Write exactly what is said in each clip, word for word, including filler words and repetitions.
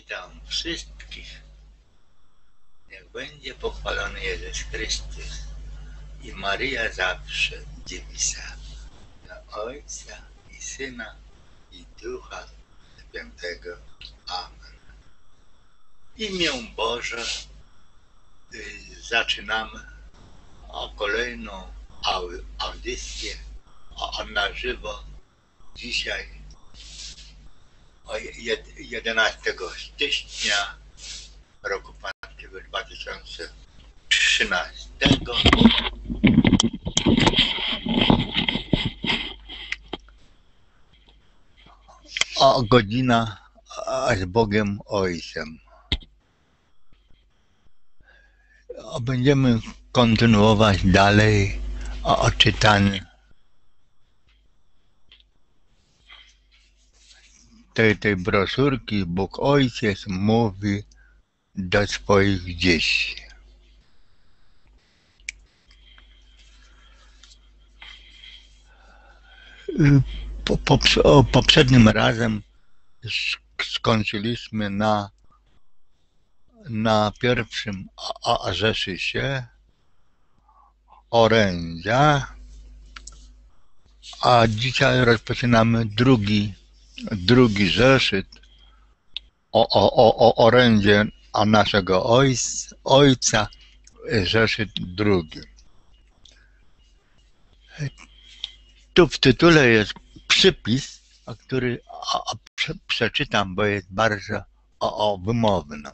Witam wszystkich. Niech będzie pochwalony Jezus Chrystus i Maryja zawsze dziewisa. Na Ojca i Syna i Ducha Świętego. Amen. W imię Boże y, zaczynamy o kolejną au- audycję o, na żywo. Dzisiaj o jed- jedenastego stycznia roku pańskiego dwa tysiące trzynastego. O godzina a z Bogiem Ojcem. O, będziemy kontynuować dalej o, o czytaniu tej, tej broszurki. Bóg Ojciec mówi do swoich dzieci. Po, po, o, poprzednim razem skończyliśmy na, na pierwszym a, a rzeszysie, orędzia, a dzisiaj rozpoczynamy drugi, drugi zeszyt o, o, o, o orędzie a naszego ojca, ojca, zeszyt drugi. Tu w tytule jest przypis, a który a, a, prze, przeczytam, bo jest bardzo o, o, wymowny.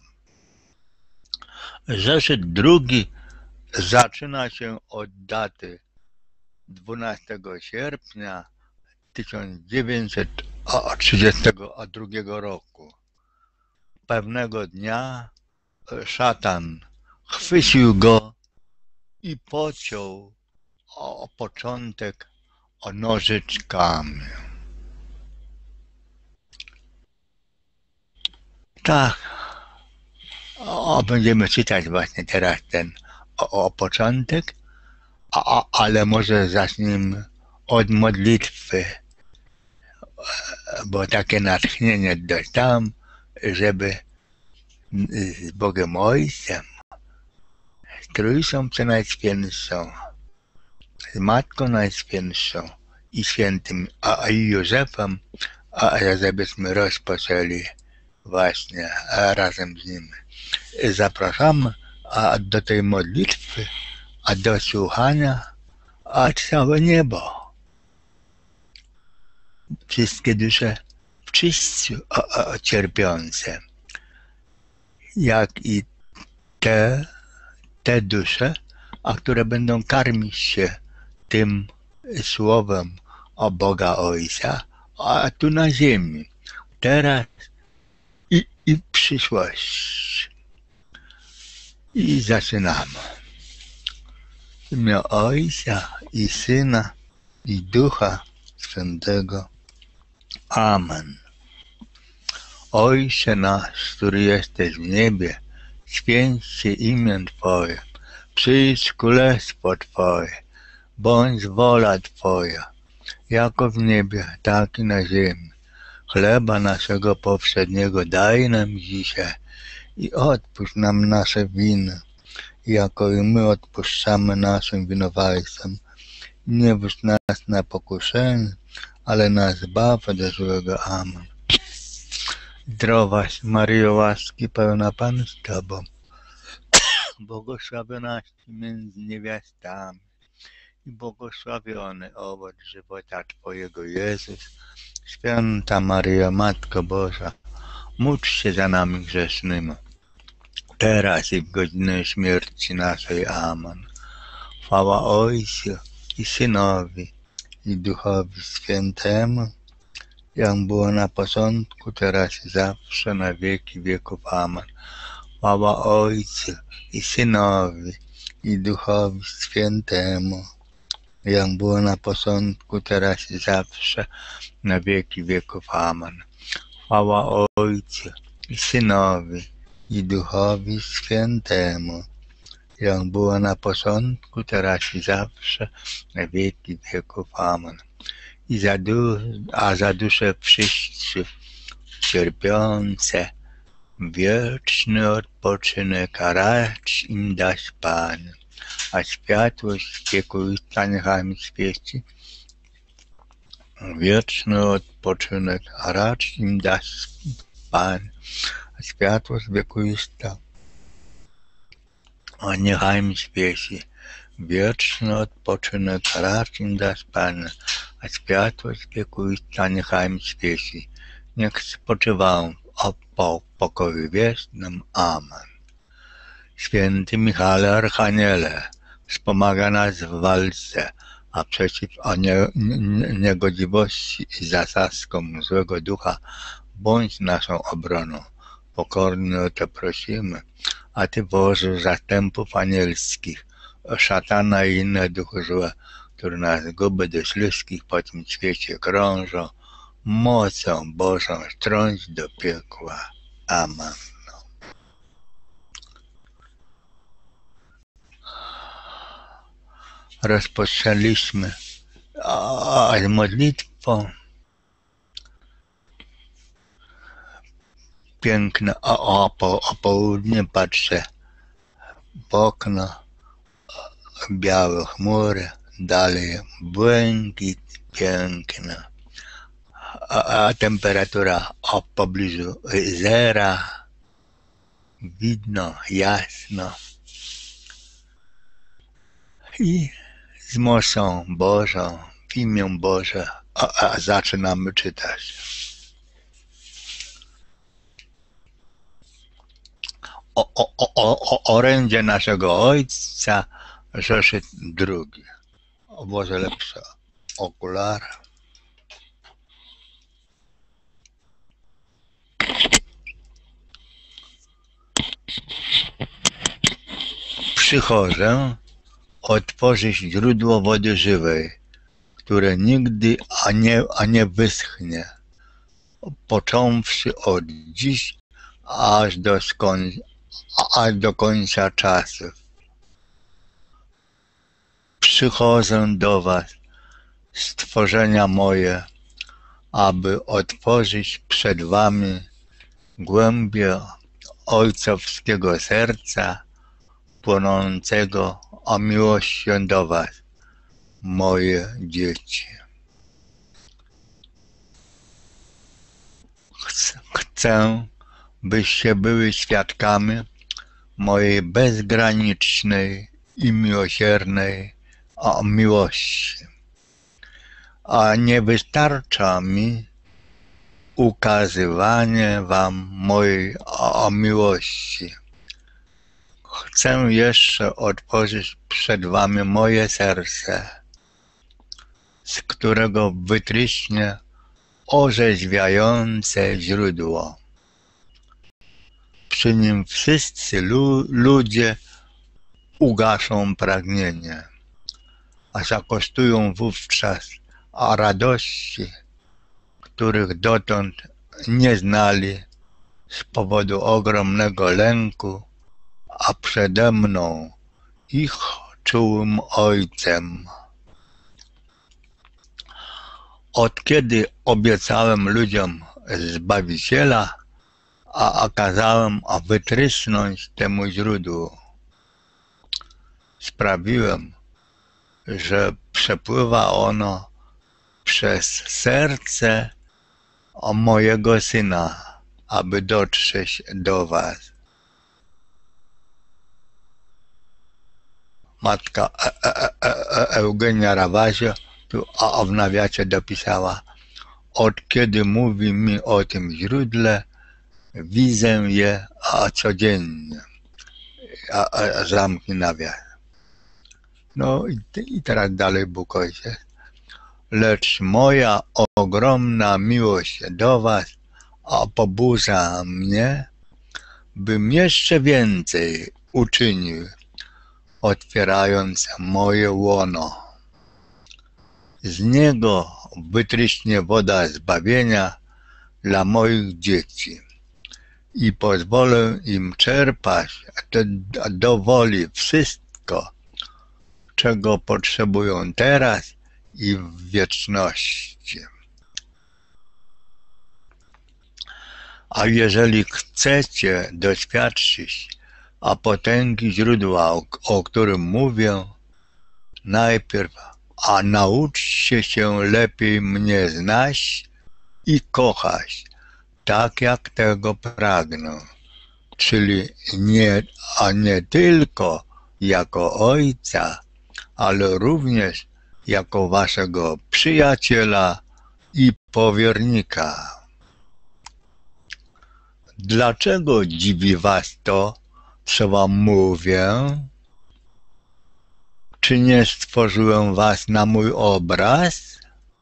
Zeszyt drugi zaczyna się od daty dwunastego sierpnia tysiąc dziewięćset trzydziestego drugiego roku. Pewnego dnia szatan chwycił go i pociął o początek o nożyczkami. Tak, o, będziemy czytać właśnie teraz ten o, o początek, a, ale może zacznijmy od modlitwy, bo takie natchnienie dostałem, żeby z Bogiem Ojcem, z Trójcą Przenajświętszą, z Matką Najświętszą i Świętym a i Józefem, a żebyśmy rozpoczęli właśnie razem z nim. Zapraszamy a do tej modlitwy, a do słuchania, a całe niebo. Wszystkie dusze w czyściu o, o, cierpiące, jak i te, te dusze, a które będą karmić się tym słowem o Boga Ojca, a tu na ziemi, teraz i, i w przyszłości. I zaczynamy. W imię Ojca i Syna i Ducha Świętego. Amen. Ojcze nasz, który jesteś w niebie, święć się imię Twoje, przyjdź królestwo Twoje, bądź wola Twoja, jako w niebie, tak i na ziemi. Chleba naszego powszedniego daj nam dzisiaj i odpuść nam nasze winy, jako i my odpuszczamy naszym winowajcom. Nie wódź nas na pokuszenie, ale nas zbaw od złego. Amen. Zdrowaś Maryjo, łaski pełna Pan z Tobą, błogosławionaś Ty między niewiastami i błogosławiony owoc żywota Twojego, Jezus. Święta Maryjo, Matko Boża, módl się za nami grzesznymi, teraz i w godzinę śmierci naszej. Amen. Chwała Ojcu i Synowi i Duchowi Świętemu, jak było na początku, teraz i zawsze, na wieki wieków. Amen. Chwała Ojcu i Synowi i Duchowi Świętemu, jak było na początku, teraz i zawsze, na wieki wieków. Amen. Chwała Ojcu i Synowi i Duchowi Świętemu, jak było na początku, teraz i zawsze, na wieki wieków. Amen. I za du- a za dusze wszyscy cierpiące Wieczny odpoczynek, a racz im dać Pan, a światłość wiekuista niechaj im świeci. Wieczny odpoczynek, a racz im dać Pan, a światłość wiekuista a niechaj im świeci. Wieczny odpoczynek, a racz im dać Pan, a światłość wiekuista niechaj im świeci. Niech spoczywają po pokoju wiecznym. Amen. Święty Michale Archaniele, wspomaga nas w walce, a przeciw nie, nie, niegodziwości i zasadzkom złego ducha bądź naszą obroną. Pokornie o to prosimy, a Ty, Boże, zastępów anielskich, szatana i inne duchy złe, które nas guby do śliskich po tym świecie krążą, mocą Bożą strąć do piekła. Amen. Rozpoczęliśmy z modlitwą. Piękne o, o, po, o południe patrzę w okno, białe chmury, dalej błękit piękny, a, a temperatura o pobliżu zera, widno, jasno. I z mocą Bożą, w imię Boże, a, a zaczynamy czytać. O, o, o, o orędzie naszego Ojca, zeszyt drugi. O Boże, lepsze okulary. Przychodzę otworzyć źródło wody żywej, które nigdy a nie, a nie wyschnie, począwszy od dziś aż do, skoń, aż do końca czasów. Przychodzę do Was, stworzenia moje, aby otworzyć przed Wami głębie ojcowskiego serca, płonącego o miłością do Was, moje dzieci. Chcę, byście były świadkami mojej bezgranicznej i miłosiernej miłości. A nie wystarcza mi ukazywanie Wam mojej miłości. Chcę jeszcze otworzyć przed Wami moje serce, z którego wytryśnie orzeźwiające źródło. Przy nim wszyscy lu ludzie ugaszą pragnienie, a zakosztują wówczas a radości, których dotąd nie znali z powodu ogromnego lęku, a przede mną ich czułym Ojcem. Od kiedy obiecałem ludziom Zbawiciela, a, a kazałem a wytrysnąć temu źródłu, sprawiłem, że przepływa ono przez serce mojego Syna, aby dotrzeć do Was. Matka e e e Eugenia Rawazio tu a w nawiacie dopisała: od kiedy mówi mi o tym źródle, widzę je a codziennie. A, a zamknij nawias. No i, i teraz dalej Bóg Ojciec. Lecz moja ogromna miłość do Was a pobudza mnie, bym jeszcze więcej uczynił, otwierając moje łono. Z niego wytryśnie woda zbawienia dla moich dzieci i pozwolę im czerpać do, do woli wszystko, czego potrzebują teraz i w wieczności. A jeżeli chcecie doświadczyć a potęgi źródła, o, o którym mówię, najpierw a nauczcie się lepiej mnie znać i kochać, tak jak tego pragnę, czyli nie, a nie tylko jako Ojca, ale również jako waszego przyjaciela i powiernika. Dlaczego dziwi was to, co wam mówię? Czy nie stworzyłem was na mój obraz?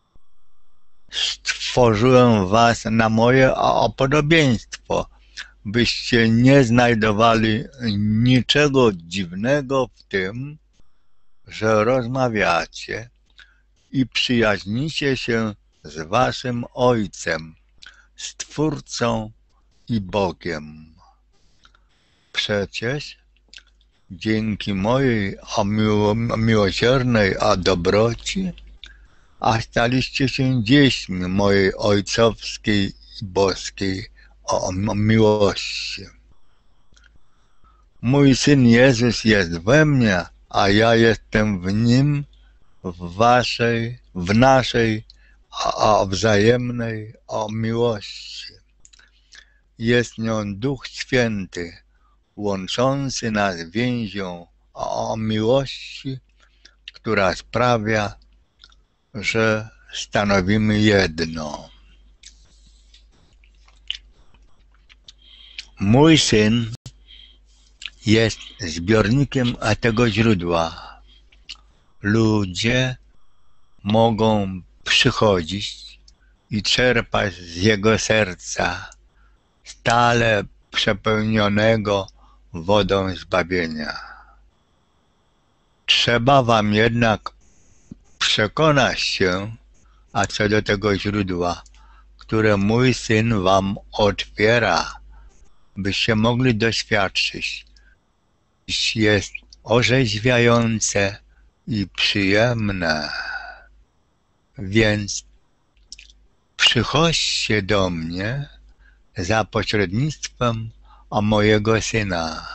Stworzyłem was na moje podobieństwo, byście nie znajdowali niczego dziwnego w tym, że rozmawiacie i przyjaźnicie się z waszym Ojcem, Stwórcą i Bogiem. Przecież dzięki mojej a miło, miłosiernej a dobroci, a staliście się dziećmi mojej ojcowskiej i boskiej o miłości. Mój Syn Jezus jest we mnie, a ja jestem w Nim, w waszej, w naszej a, a wzajemnej o miłości. Jest nią Duch Święty, łączący nas więzią o miłości, która sprawia, że stanowimy jedno. Mój Syn jest zbiornikiem tego źródła. Ludzie mogą przychodzić i czerpać z Jego serca, stale przepełnionego wodą zbawienia. Trzeba wam jednak przekonać się, a co do tego źródła, które mój Syn wam otwiera, byście mogli doświadczyć, jest orzeźwiające i przyjemne. Więc przychodźcie do mnie za pośrednictwem a mojego Syna.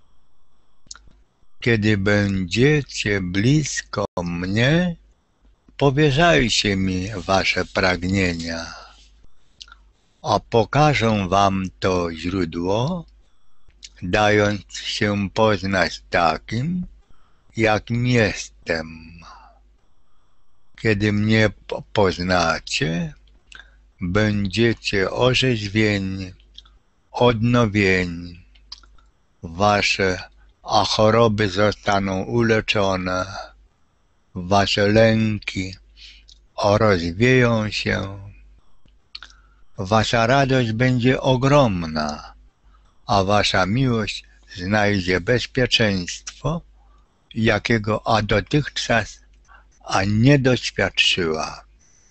Kiedy będziecie blisko mnie, powierzajcie mi wasze pragnienia, a pokażę wam to źródło, dając się poznać takim, jakim jestem. Kiedy mnie poznacie, będziecie orzeźwieni, odnowieni, wasze a choroby zostaną uleczone, wasze lęki rozwieją się, wasza radość będzie ogromna, a wasza miłość znajdzie bezpieczeństwo, jakiego a dotychczas a nie doświadczyła.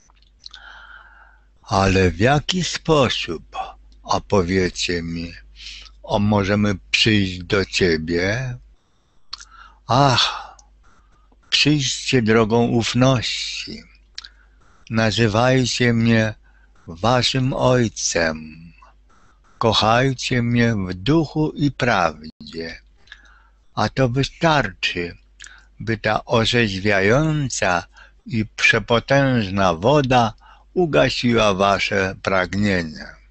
Ale w jaki sposób, a powiecie mi, o możemy przyjść do Ciebie? Ach, przyjdźcie drogą ufności. Nazywajcie mnie waszym Ojcem. Kochajcie mnie w duchu i prawdzie. A to wystarczy, by ta orzeźwiająca i przepotężna woda ugasiła wasze pragnienia.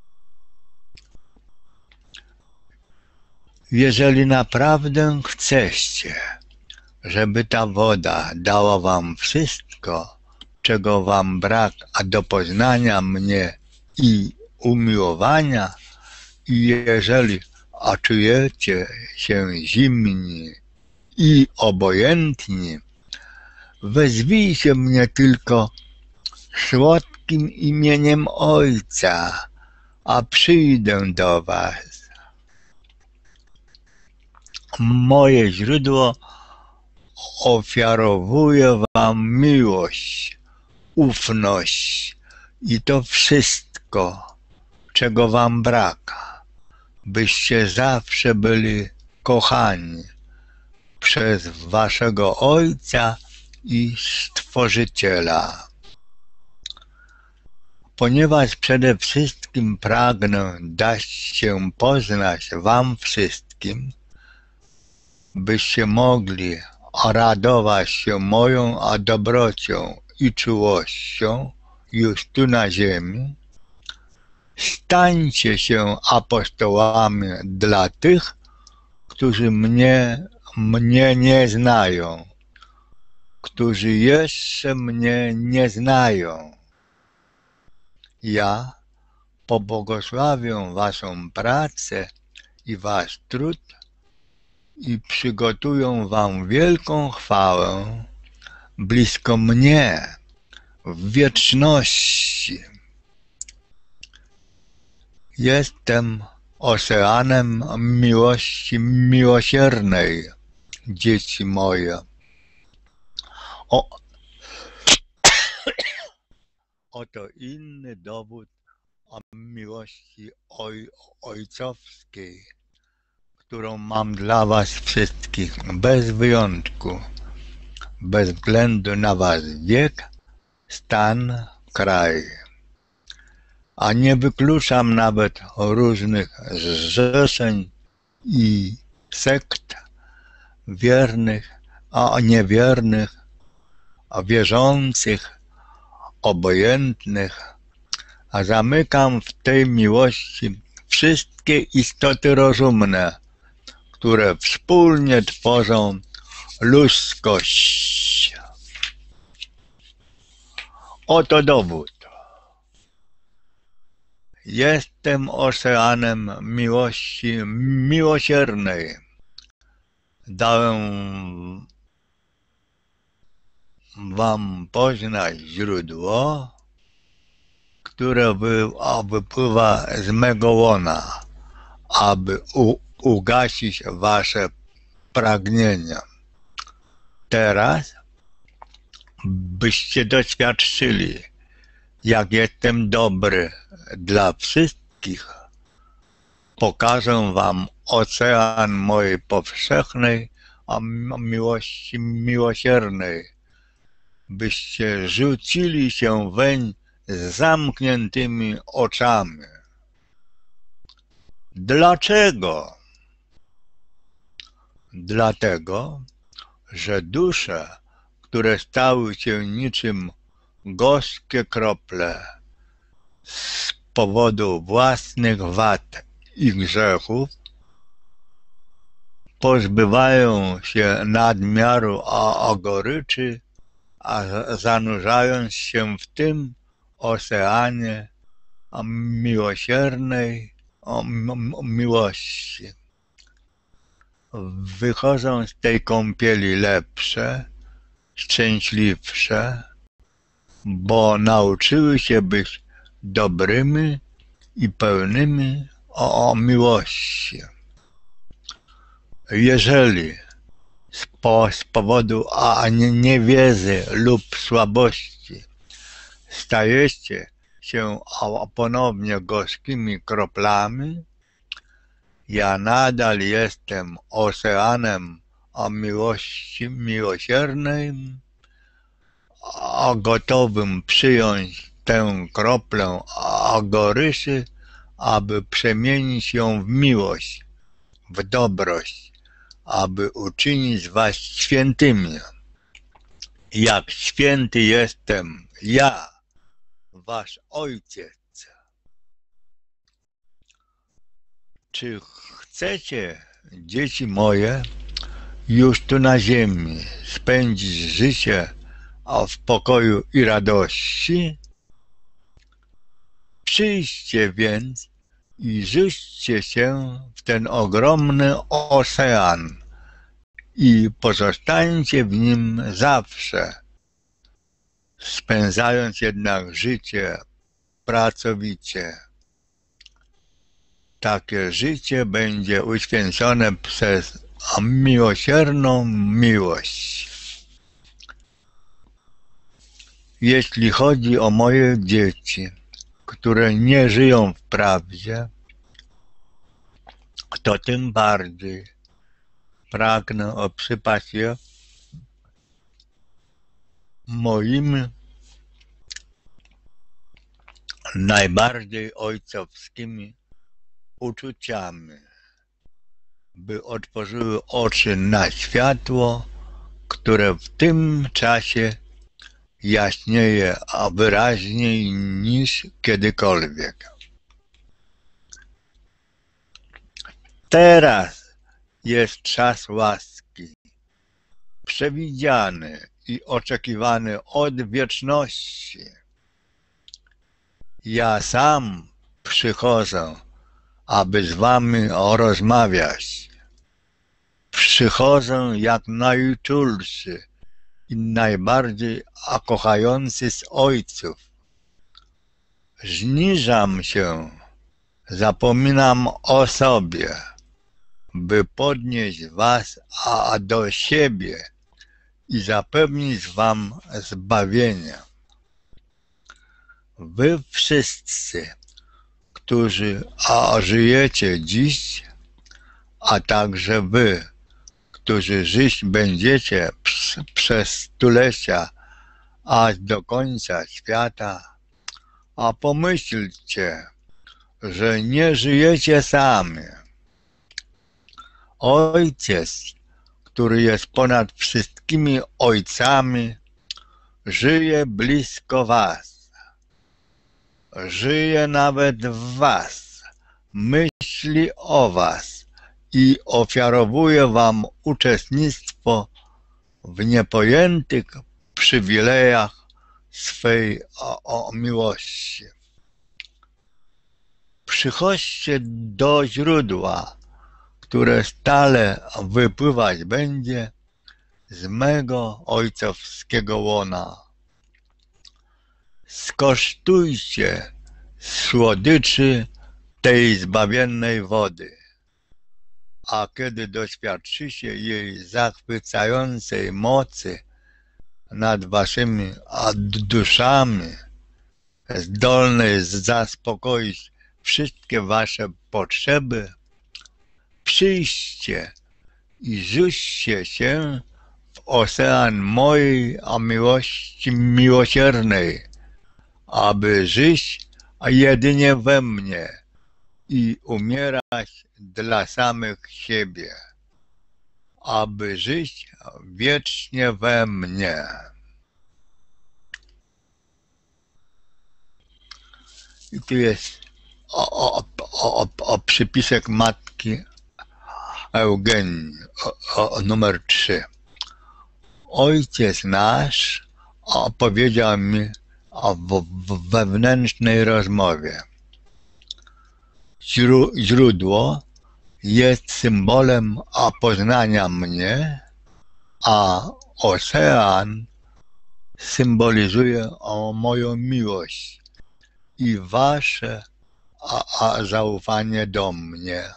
Jeżeli naprawdę chcecie, żeby ta woda dała wam wszystko, czego wam brak, a do poznania mnie i umiłowania, i jeżeli a czujecie się zimni i obojętni, wezwijcie mnie tylko słodkim imieniem Ojca, a przyjdę do was. Moje źródło ofiarowuje wam miłość, ufność i to wszystko, czego wam brak, byście zawsze byli kochani przez waszego Ojca i Stworzyciela. ponieważ przede wszystkim pragnę dać się poznać wam wszystkim, byście mogli radować się moją dobrocią i czułością już tu na ziemi. Stańcie się apostołami dla tych, którzy mnie, mnie nie znają, którzy jeszcze mnie nie znają. Ja pobłogosławię waszą pracę i wasz trud i przygotuję wam wielką chwałę blisko mnie w wieczności. Jestem oceanem miłości miłosiernej, dzieci moje. O, oto inny dowód o miłości oj, ojcowskiej, którą mam dla was wszystkich, bez wyjątku, bez względu na wasz wiek, stan, kraj. A nie wykluczam nawet różnych zrzeszeń i sekt wiernych, a niewiernych, a wierzących, obojętnych, a zamykam w tej miłości wszystkie istoty rozumne, które wspólnie tworzą ludzkość. Oto dowód. Jestem oceanem miłości miłosiernej. Dałem wam poznać źródło, które wy, wypływa z mego łona, aby u, ugasić wasze pragnienia. Teraz, byście doświadczyli, jak jestem dobry dla wszystkich, pokażę wam ocean mojej powszechnej a miłości miłosiernej, byście rzucili się weń z zamkniętymi oczami. Dlaczego? Dlatego, że dusze, które stały się niczym gorzkie krople z powodu własnych wad i grzechów, pozbywają się nadmiaru a goryczy, a zanurzając się w tym oceanie miłosiernej miłości. Wychodzą z tej kąpieli lepsze, szczęśliwsze, bo nauczyły się być dobrymi i pełnymi o, o miłości. Jeżeli z, po, z powodu a niewiedzy lub słabości stajecie się ponownie gorzkimi kroplami, ja nadal jestem oceanem o miłości miłosiernej, a gotowym przyjąć tę kroplę a goryczy, aby przemienić ją w miłość, w dobrość, aby uczynić was świętymi. Jak święty jestem ja, wasz Ojciec. Czy chcecie, dzieci moje, już tu na ziemi spędzić życie w pokoju i radości? Przyjdźcie więc i rzućcie się w ten ogromny ocean i pozostańcie w nim zawsze, spędzając jednak życie pracowicie. Takie życie będzie uświęcone przez miłosierną miłość. Jeśli chodzi o moje dzieci, które nie żyją w prawdzie, to tym bardziej pragnę obsypać je moimi najbardziej ojcowskimi uczuciami, by otworzyły oczy na światło, które w tym czasie jaśnieje a wyraźniej niż kiedykolwiek. Teraz jest czas łaski, przewidziany i oczekiwany od wieczności. Ja sam przychodzę, aby z wami rozmawiać. Przychodzę jak najczulszy i najbardziej kochający z ojców. Zniżam się, zapominam o sobie, by podnieść was a do siebie i zapewnić wam zbawienie. Wy wszyscy, którzy a żyjecie dziś, a także wy, którzy żyć będziecie przez stulecia aż do końca świata, a pomyślcie, że nie żyjecie sami. Ojciec, który jest ponad wszystkimi ojcami, żyje blisko was. Żyje nawet w was, myśli o was i ofiarowuje wam uczestnictwo w niepojętych przywilejach swej o, o miłości. Przychodźcie do źródła, które stale wypływać będzie z mego ojcowskiego łona. Skosztujcie słodyczy tej zbawiennej wody, a kiedy doświadczycie jej zachwycającej mocy nad waszymi duszami, zdolnej zaspokoić wszystkie wasze potrzeby, przyjdźcie i rzućcie się w ocean mojej miłości miłosiernej, aby żyć jedynie we mnie i umierać dla samych siebie, aby żyć wiecznie we mnie. I tu jest o, o, o, o przypisek matki Eugenii, o, o, numer trzy. Ojciec nasz powiedział mi w, w wewnętrznej rozmowie. Źródło jest symbolem poznania mnie, a ocean symbolizuje o moją miłość i wasze a, a zaufanie do mnie.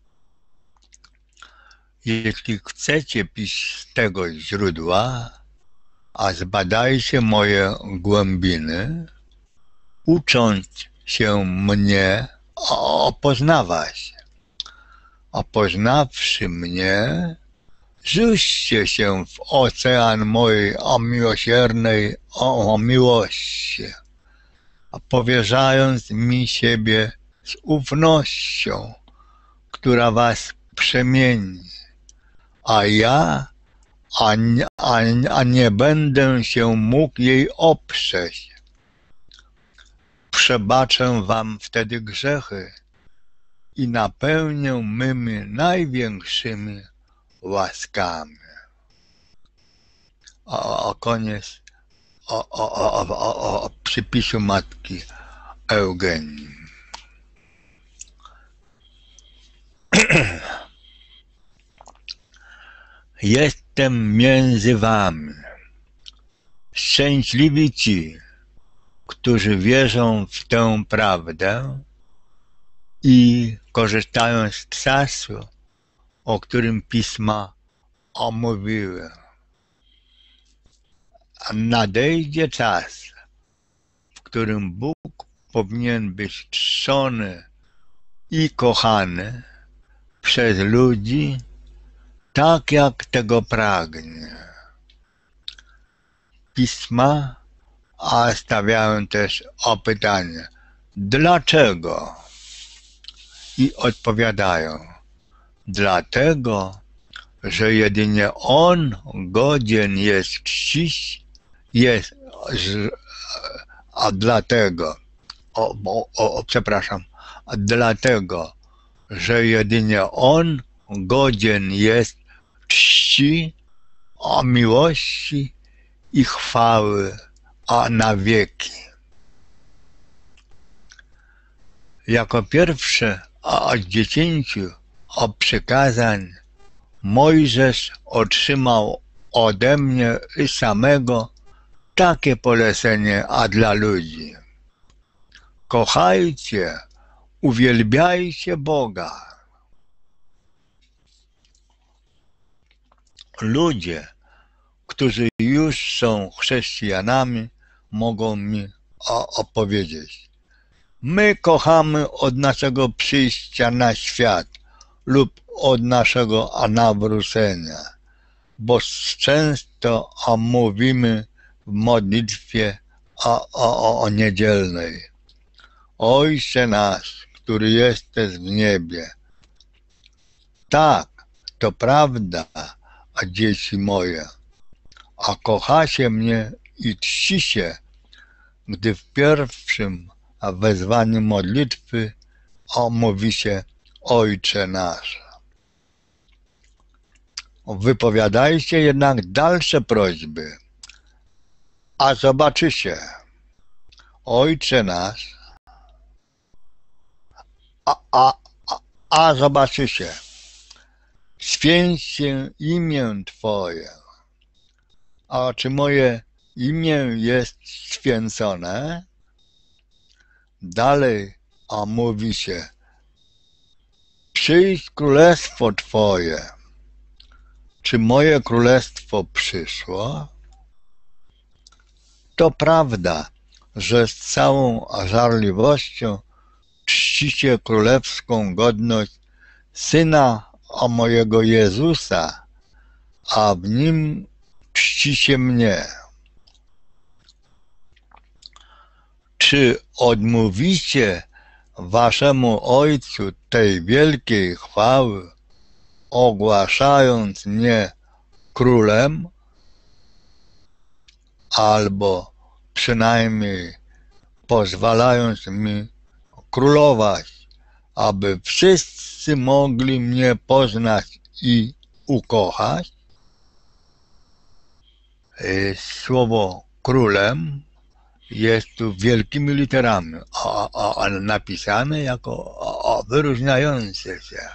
Jeśli chcecie pić z tego źródła, a zbadajcie moje głębiny, ucząc się mnie poznawać. A poznawszy mnie, rzućcie się w ocean mojej miłosiernej o miłości, a powierzając mi siebie z ufnością, która was przemieni, a ja a nie, a, a nie będę się mógł jej oprzeć. Przebaczę wam wtedy grzechy i napełnię mymi największymi łaskami. O, o koniec o, o, o, o, o przypisu matki Eugenii. Jestem między wami. Szczęśliwi ci, którzy wierzą w tę prawdę i korzystają z czasu, o którym pisma omówiły. Nadejdzie czas, w którym Bóg powinien być czczony i kochany przez ludzi, tak jak tego pragnie. Pisma a stawiają też o pytanie, Dlaczego? I odpowiadają, dlatego, że jedynie On godzien jest czcić, jest, a dlatego, o, o, o, przepraszam, a dlatego, że jedynie On godzien jest czci, a miłości i chwały, a na wieki. Jako pierwsze z dziesięciu przykazań Mojżesz otrzymał ode mnie i samego takie polecenie a dla ludzi. Kochajcie, uwielbiajcie Boga. Ludzie, którzy już są chrześcijanami, mogą mi opowiedzieć. My kochamy od naszego przyjścia na świat lub od naszego nawrócenia, bo często a mówimy w modlitwie o, o, o niedzielnej. Ojcze nasz, który jesteś w niebie. Tak, to prawda, a dzieci moje, a kochacie mnie i czcicie, gdy w pierwszym wezwaniu modlitwy mówi się Ojcze nasz. Wypowiadajcie jednak dalsze prośby, a zobaczycie, Ojcze nasz, a, a, a, a zobaczycie, święć się imię Twoje. A czy moje imię jest święcone? Dalej, a mówi się, przyjdź królestwo Twoje. Czy moje królestwo przyszło? To prawda, że z całą żarliwością czcicie królewską godność Syna a mojego Jezusa, a w Nim czcicie mnie. Czy odmówicie waszemu Ojcu tej wielkiej chwały, ogłaszając mnie królem, albo przynajmniej pozwalając mi królować, aby wszyscy mogli mnie poznać i ukochać? Słowo królem jest tu wielkimi literami, a, a, a napisane jako a, a wyróżniające się.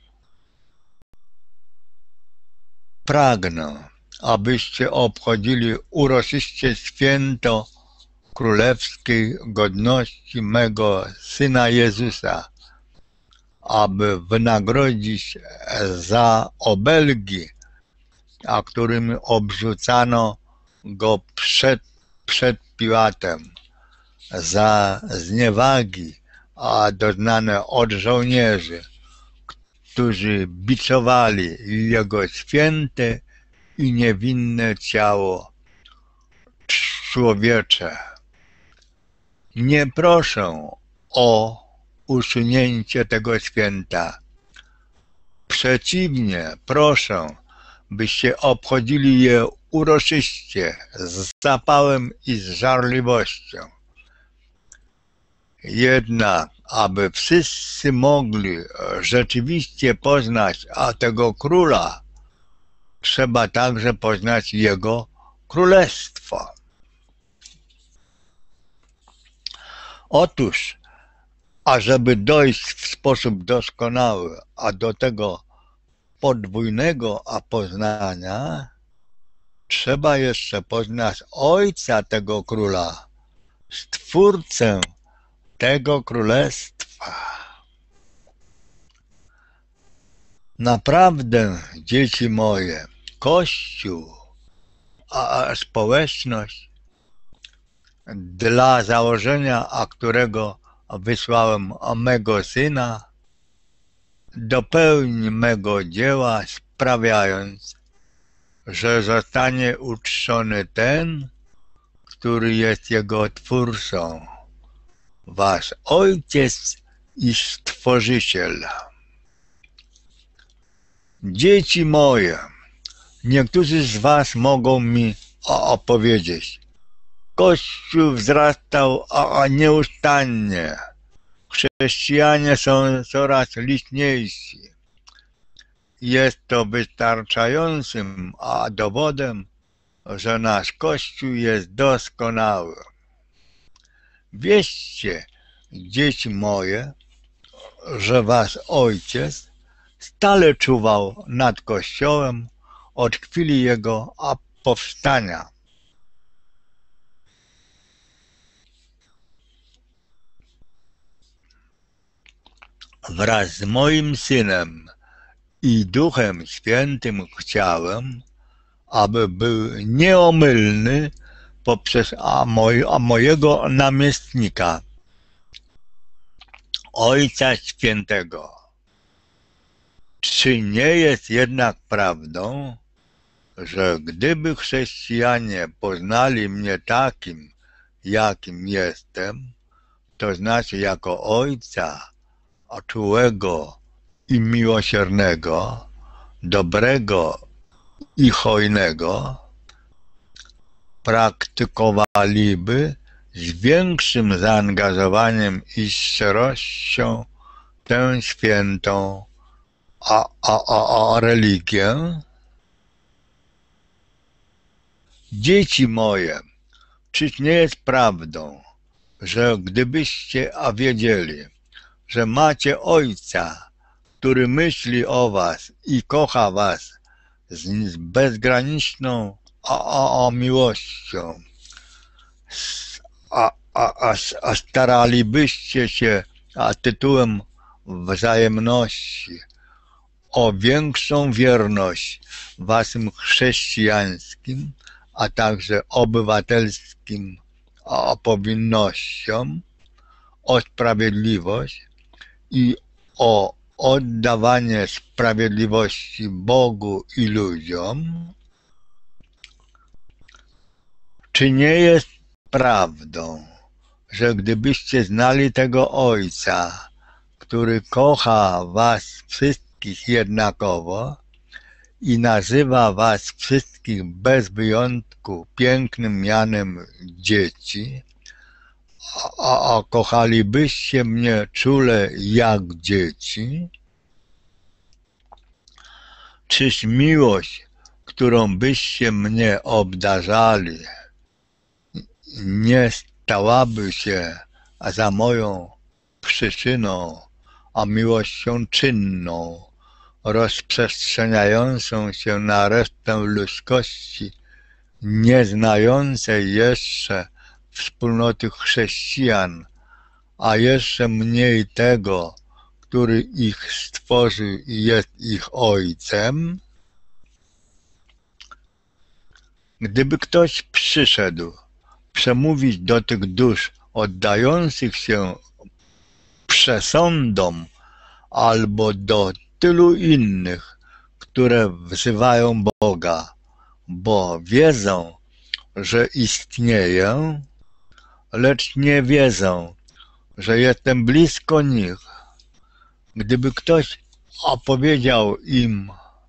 Pragnę, abyście obchodzili uroczyście święto królewskiej godności mego Syna Jezusa, aby wynagrodzić za obelgi, a którymi obrzucano go przed, przed Piłatem, za zniewagi, a doznane od żołnierzy, którzy biczowali jego święte i niewinne ciało człowiecze. Nie proszę o usunięcie tego święta. Przeciwnie, proszę, byście obchodzili je uroczyście, z zapałem i z żarliwością. Jednak, aby wszyscy mogli rzeczywiście poznać a tego króla, trzeba także poznać jego królestwo. Otóż, ażeby dojść w sposób doskonały, a do tego podwójnego a poznania, trzeba jeszcze poznać Ojca tego króla, Stwórcę tego królestwa. Naprawdę, dzieci moje, Kościół, a społeczność, dla założenia, a którego wysłałem mego Syna, dopełni mego dzieła, sprawiając, że zostanie uczczony ten, który jest jego Twórcą, wasz Ojciec i Stworzyciel. Dzieci moje, niektórzy z was mogą mi opowiedzieć: Kościół wzrastał a nieustannie. Chrześcijanie są coraz liczniejsi. Jest to wystarczającym a dowodem, że nasz Kościół jest doskonały. Wierzcie, dzieci moje, że wasz Ojciec stale czuwał nad Kościołem od chwili jego powstania. Wraz z moim Synem i Duchem Świętym chciałem, aby był nieomylny poprzez a, moj, a mojego namiestnika, Ojca Świętego. Czy nie jest jednak prawdą, że gdyby chrześcijanie poznali mnie takim, jakim jestem, to znaczy jako Ojca czułego i miłosiernego, dobrego i hojnego, praktykowaliby z większym zaangażowaniem i szczerością tę świętą a, a, a, a religię? Dzieci moje, czyż nie jest prawdą, że gdybyście a wiedzieli, że macie Ojca, który myśli o was i kocha was z bezgraniczną a, a, a miłością, a, a, a, a staralibyście się a tytułem wzajemności o większą wierność waszym chrześcijańskim, a także obywatelskim a, powinnościom, o sprawiedliwość i o oddawanie sprawiedliwości Bogu i ludziom? Czy nie jest prawdą, że gdybyście znali tego Ojca, który kocha was wszystkich jednakowo i nazywa was wszystkich bez wyjątku pięknym mianem dzieci, a, a kochalibyście mnie czule jak dzieci? Czyż miłość, którą byście mnie obdarzali, nie stałaby się za moją przyczyną, a miłością czynną, rozprzestrzeniającą się na resztę ludzkości, nie znającej jeszcze wspólnoty chrześcijan, a jeszcze mniej tego, który ich stworzył i jest ich Ojcem? Gdyby ktoś przyszedł przemówić do tych dusz oddających się przesądom albo do tylu innych, które wzywają Boga, bo wiedzą, że istnieję, lecz nie wiedzą, że jestem blisko nich. Gdyby ktoś opowiedział im,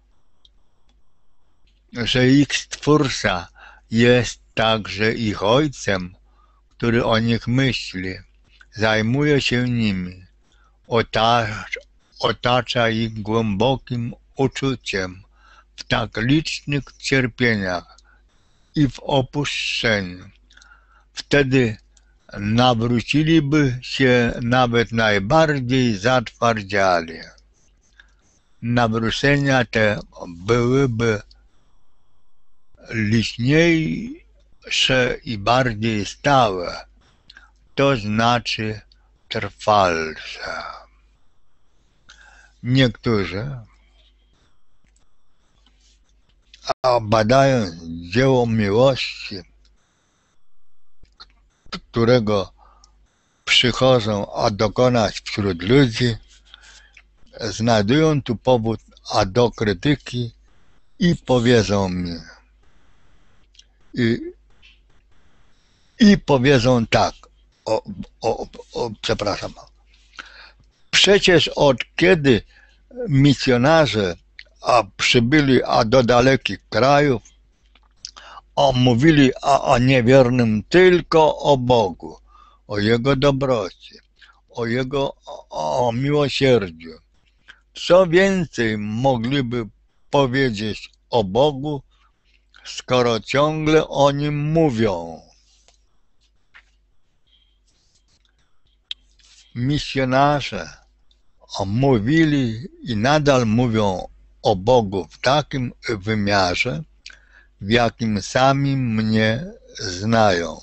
że ich Stwórca jest także ich Ojcem, który o nich myśli, zajmuje się nimi, otacza, otacza ich głębokim uczuciem w tak licznych cierpieniach i w opuszczeniu, wtedy nawróciliby się nawet najbardziej zatwardziali. Nawrócenia te byłyby liczniejsze i bardziej stałe, to znaczy trwalsze. Niektórzy, a badając dzieło miłości, którego przychodzą a dokonać wśród ludzi, znajdują tu powód a do krytyki i powiedzą mi, i, i powiedzą tak: o, o, o, przepraszam. Przecież od kiedy misjonarze a przybyli a do dalekich krajów, a mówili a, o niewiernym tylko o Bogu, o Jego dobroci, o Jego o, o miłosierdziu. Co więcej mogliby powiedzieć o Bogu, skoro ciągle o Nim mówią? Misjonarze mówili i nadal mówią o Bogu w takim wymiarze, w jakim sami mnie znają.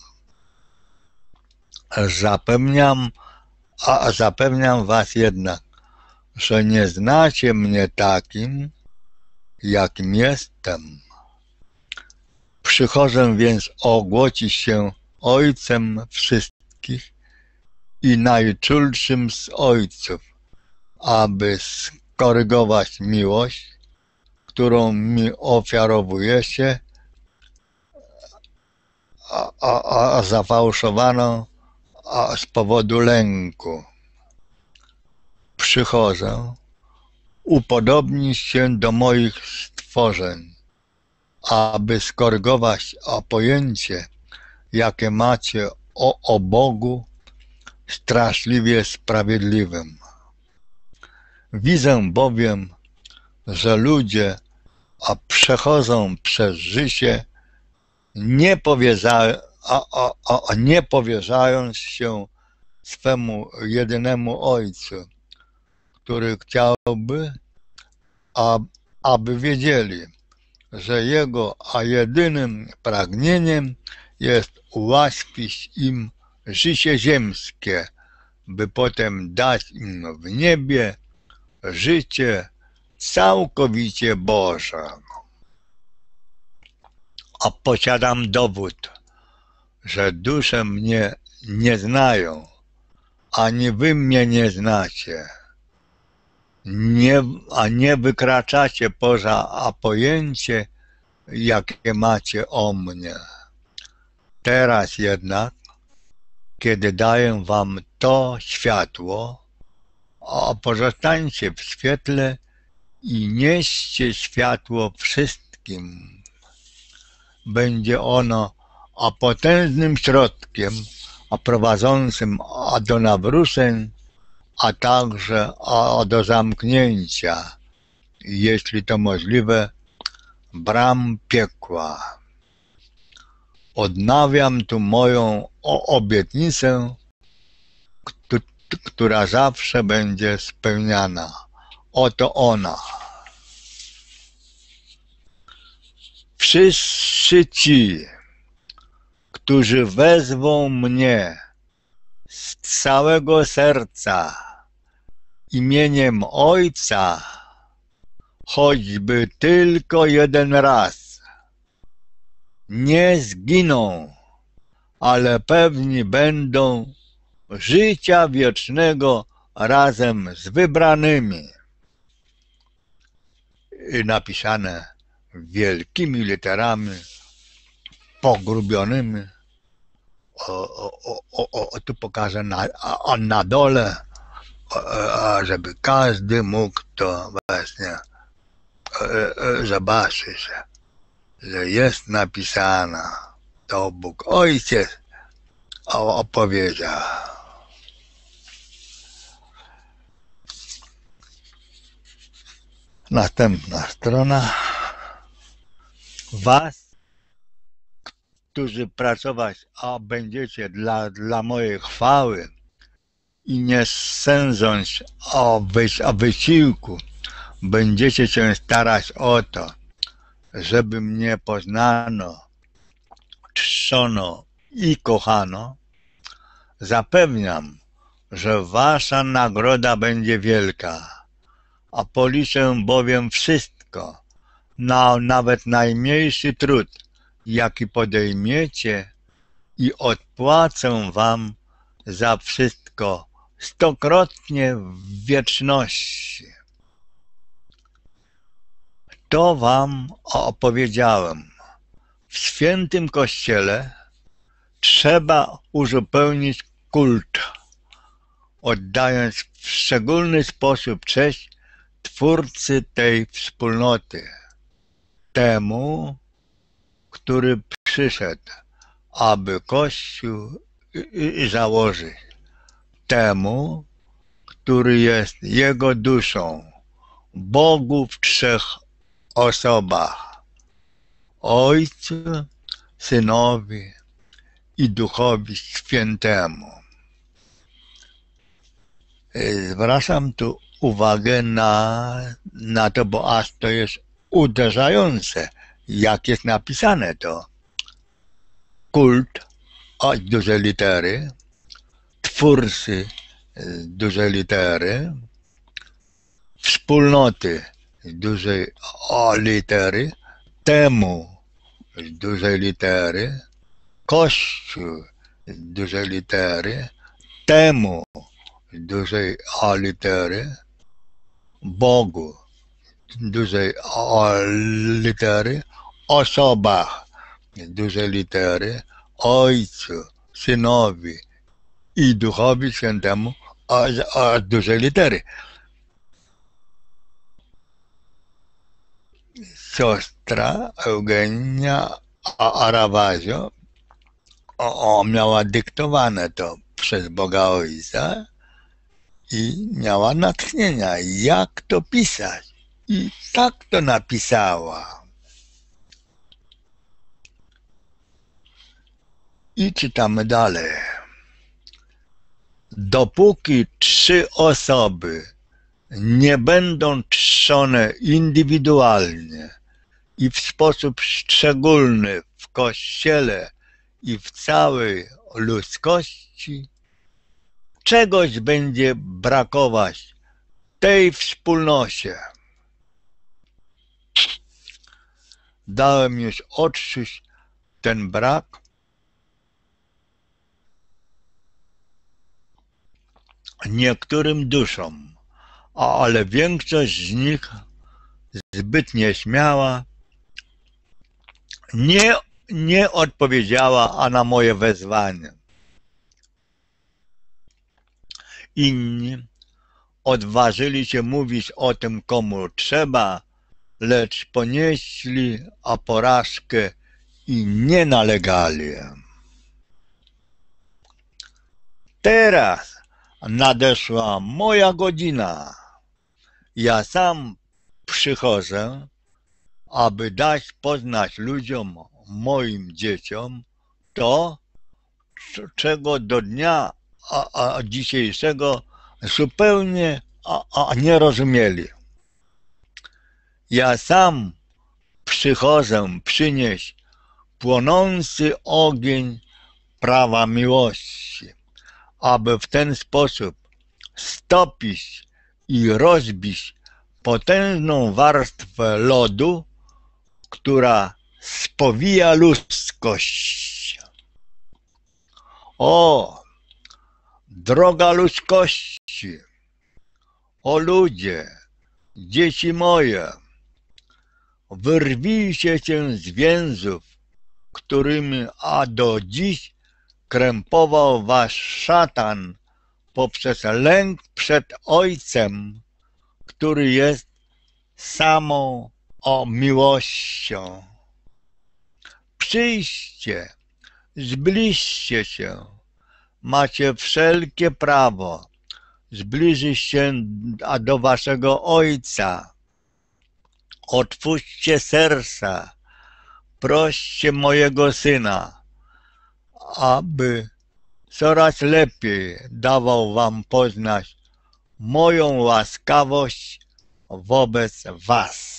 Zapewniam, a zapewniam was jednak, że nie znacie mnie takim, jakim jestem. Przychodzę więc ogłosić się Ojcem wszystkich i najczulszym z Ojców, aby skorygować miłość, którą mi ofiarowujecie, a, a, a zafałszowaną a z powodu lęku. Przychodzę upodobnić się do moich stworzeń, aby skorygować o pojęcie, jakie macie o, o Bogu straszliwie sprawiedliwym. Widzę bowiem, że ludzie a przechodzą przez życie nie, powierza, a, a, a, nie powierzając się swemu jedynemu Ojcu, który chciałby, a, aby wiedzieli, że Jego a jedynym pragnieniem jest ułatwić im życie ziemskie, by potem dać im w niebie życie całkowicie Boże. A posiadam dowód, że dusze mnie nie znają, ani wy mnie nie znacie, nie, a nie wykraczacie poza a pojęcie, jakie macie o mnie. Teraz jednak, kiedy daję wam to światło, a pozostańcie w świetle i nieście światło wszystkim. Będzie ono a potężnym środkiem, a prowadzącym a do nawróceń, a także a do zamknięcia, jeśli to możliwe, bram piekła. Odnawiam tu moją obietnicę, która zawsze będzie spełniana. Oto ona. Wszyscy ci, którzy wezwą mnie z całego serca imieniem Ojca, choćby tylko jeden raz, nie zginą, ale pewni będą życia wiecznego razem z wybranymi. I napisane wielkimi literami pogrubionymi. O, o, o, o, tu pokażę na, a, na dole, a, żeby każdy mógł to właśnie zobaczyć, że jest napisane. To Bóg Ojciec opowiedział. Następna strona. Was, którzy pracować a będziecie dla, dla mojej chwały i nie sędząc o, wy, o wysiłku, będziecie się starać o to, żeby mnie poznano, czczono i kochano, zapewniam, że wasza nagroda będzie wielka, a policzę bowiem wszystko, na, nawet najmniejszy trud, jaki podejmiecie, i odpłacę wam za wszystko stokrotnie w wieczności. To wam opowiedziałem. W świętym Kościele trzeba uzupełnić kult, oddając w szczególny sposób cześć twórcy tej wspólnoty, temu, który przyszedł, aby Kościół założyć, temu, który jest jego duszą, Bogu w trzech osobach, Ojcu, Synowi i Duchowi Świętemu. Zwracam tu uwagę na, na to, bo aż to jest uderzające, jak jest napisane to. Kult, o duże litery, twórcy, duże litery, wspólnoty, dużej o litery, temu, duże litery, Kościół, duże litery, temu, dużej o litery, Bogu, dużej o litery, osobach, duże litery, Ojcu, Synowi i Duchowi Świętemu, o, o duże litery. Siostra Eugenia Aravazio o, o, miała dyktowane to przez Boga Ojca i miała natchnienia, jak to pisać. I tak to napisała. I czytamy dalej. Dopóki trzy osoby nie będą czczone indywidualnie i w sposób szczególny w Kościele i w całej ludzkości, czegoś będzie brakować tej wspólnocie. Dałem już odczuć ten brak niektórym duszom, ale większość z nich zbyt nieśmiała, nie, nie odpowiedziała a na moje wezwanie. Inni odważyli się mówić o tym, komu trzeba, lecz ponieśli a porażkę i nie nalegali. Teraz nadeszła moja godzina. Ja sam przychodzę, aby dać poznać ludziom, moim dzieciom, to, czego do dnia a, a dzisiejszego zupełnie a, a nie rozumieli. Ja sam przychodzę przynieść płonący ogień prawa miłości, aby w ten sposób stopić i rozbić potężną warstwę lodu, która spowija ludzkość. O, droga ludzkości, o ludzie, dzieci moje, wyrwijcie się z więzów, którymi a do dziś krępował was szatan poprzez lęk przed Ojcem, który jest samą o miłością. Przyjdźcie, zbliżcie się, macie wszelkie prawo zbliżyć się do waszego Ojca. Otwórzcie serca, proście mojego Syna, aby coraz lepiej dawał wam poznać moją łaskawość wobec was.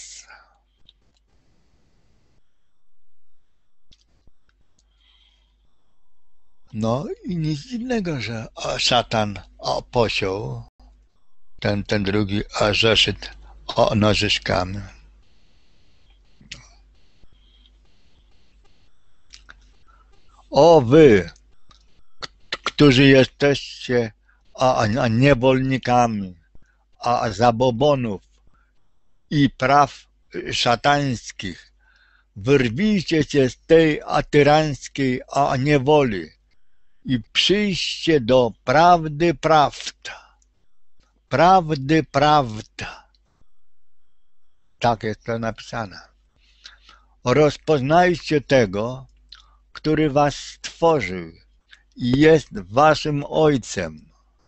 No i nic dziwnego, że szatan posiął ten, ten drugi zeszyt o nożyczkami. O wy, którzy jesteście a, a niewolnikami, a zabobonów i praw szatańskich, wyrwijcie się z tej tyrańskiej a niewoli i przyjście do prawdy prawda. Prawdy prawda. Tak jest to napisane. Rozpoznajcie tego, który was stworzył i jest waszym Ojcem.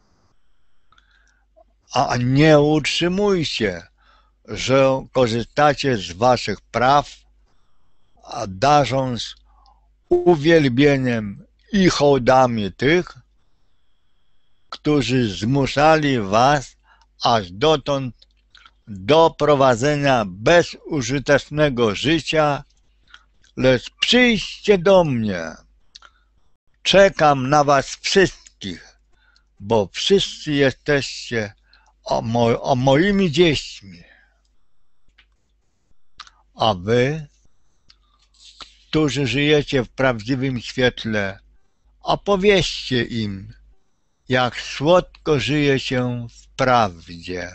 A nie utrzymujcie, że korzystacie z waszych praw, a darząc uwielbieniem i hołdami tych, którzy zmuszali was aż dotąd do prowadzenia bezużytecznego życia, lecz przyjdźcie do mnie. Czekam na was wszystkich, bo wszyscy jesteście o, mo o moimi dziećmi. A wy, którzy żyjecie w prawdziwym świetle, opowieście im, jak słodko żyje się w prawdzie.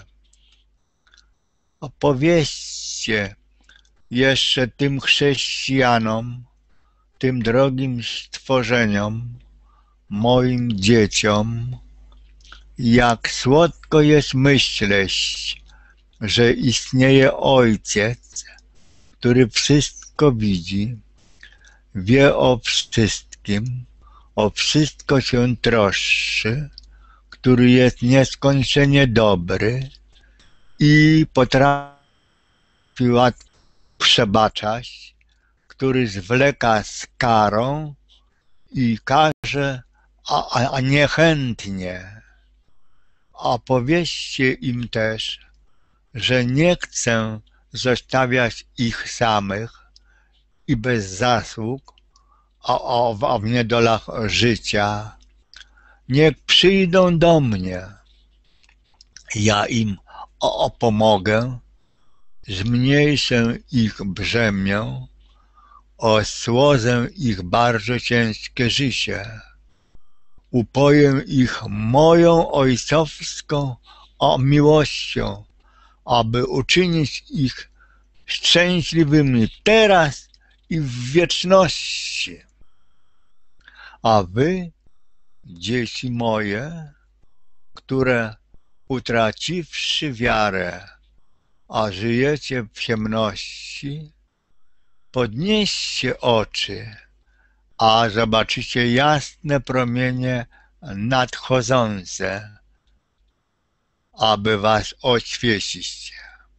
Opowieście jeszcze tym chrześcijanom, tym drogim stworzeniom, moim dzieciom, jak słodko jest myśleć, że istnieje Ojciec, który wszystko widzi, wie o wszystkim, o wszystko się troszczy, który jest nieskończenie dobry i potrafi przebaczać, który zwleka z karą i każe, a, a, a niechętnie. Opowieście im też, że nie chcę zostawiać ich samych i bez zasług, a, a, a w niedolach życia. Niech przyjdą do mnie. Ja im o, o pomogę, zmniejszę ich brzemię, osłodzę ich bardzo ciężkie życie. Upoję ich moją ojcowską o miłością, aby uczynić ich szczęśliwymi teraz i w wieczności. A wy, dzieci moje, które utraciwszy wiarę, a żyjecie w ciemności, podnieście oczy, a zobaczycie jasne promienie nadchodzące, aby was oświecić.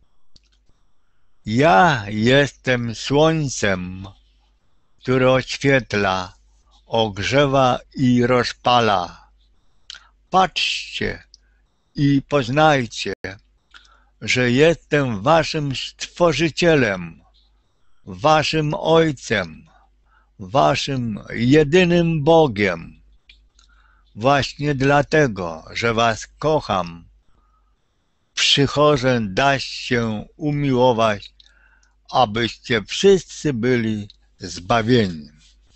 Ja jestem słońcem, które oświetla, ogrzewa i rozpala. Patrzcie i poznajcie, że jestem waszym Stworzycielem, waszym Ojcem, waszym jedynym Bogiem. Właśnie dlatego, że was kocham, przychodzę dać się umiłować, abyście wszyscy byli zbawieni.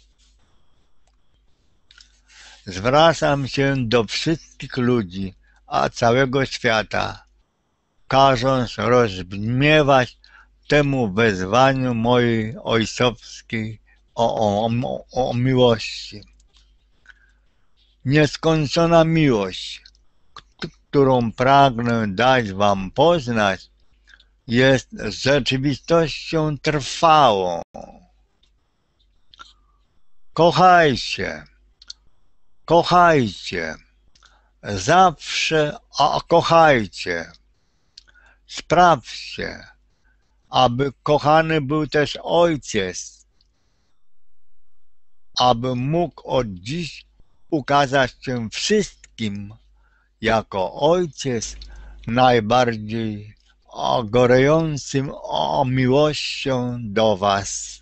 Zwracam się do wszystkich ludzi, a całego świata, każąc rozbrzmiewać temu wezwaniu mojej ojcowskiej o, o, o, o miłości. Nieskończona miłość, którą pragnę dać wam poznać, jest rzeczywistością trwałą. Kochajcie, kochajcie, zawsze a kochajcie. Sprawdźcie, aby kochany był też Ojciec, aby mógł od dziś ukazać się wszystkim jako Ojciec najbardziej gorejącym o miłością do was.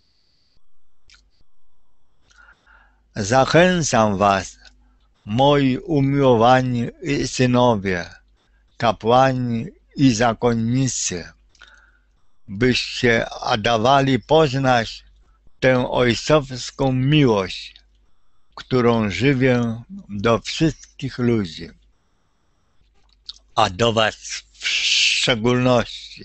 Zachęcam was, moi umiłowani synowie, kapłani i zakonnicy, byście dawali poznać tę ojcowską miłość, którą żywię do wszystkich ludzi, a do was w szczególności.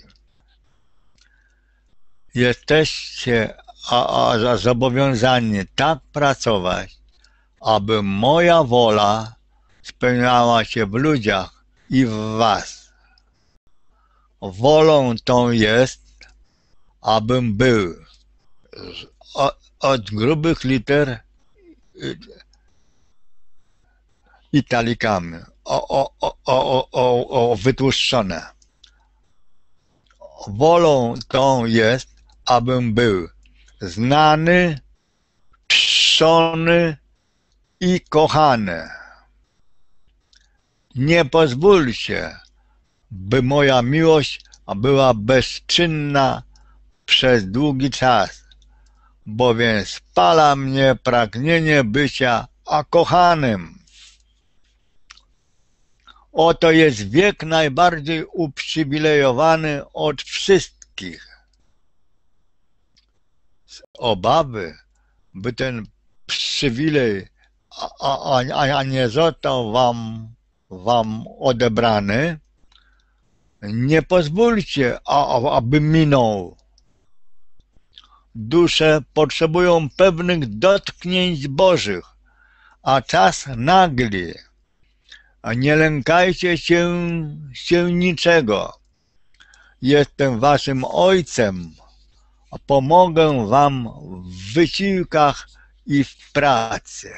Jesteście a, a, zobowiązani tak pracować, aby moja wola spełniała się w ludziach i w was. Wolą tą jest, abym był od grubych liter italikami, o, o, o, o, o, o wytłuszczone. Wolą tą jest, abym był znany, czczony i kochany. Nie pozwólcie, by moja miłość była bezczynna przez długi czas, bowiem spala mnie pragnienie bycia a kochanym. Oto jest wiek najbardziej uprzywilejowany od wszystkich. Z obawy, by ten przywilej a, a, a nie został wam, wam odebrany, nie pozwólcie, a, aby minął. Dusze potrzebują pewnych dotknięć Bożych, a czas nagli. A nie lękajcie się, się niczego. Jestem waszym ojcem, a pomogę wam w wysiłkach i w pracy.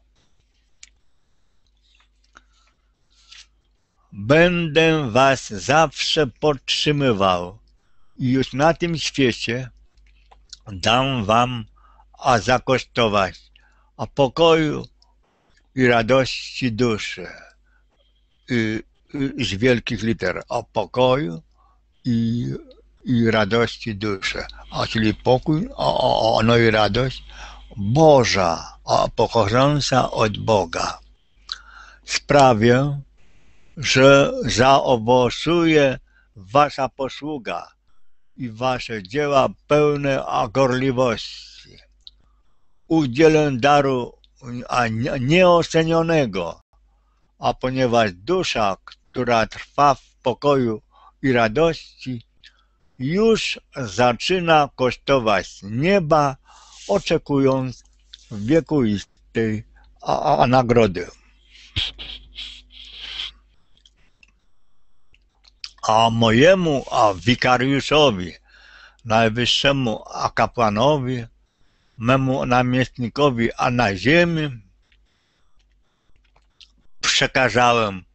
Będę was zawsze podtrzymywał i już na tym świecie dam wam a zakosztować a pokoju i radości duszy. I, i, z wielkich liter o pokoju i, i radości duszy. A czyli pokój, o, o, no i radość Boża, a pochodząca od Boga. Sprawię, że zaowocuje wasza posługa i wasze dzieła pełne a gorliwości. Udzielę daru a nieocenionego, a ponieważ dusza, która trwa w pokoju i radości, już zaczyna kosztować nieba, oczekując wiekuistej a, a nagrody. A mojemu a wikariuszowi, najwyższemu a kapłanowi, memu namiestnikowi a na ziemi przekazałem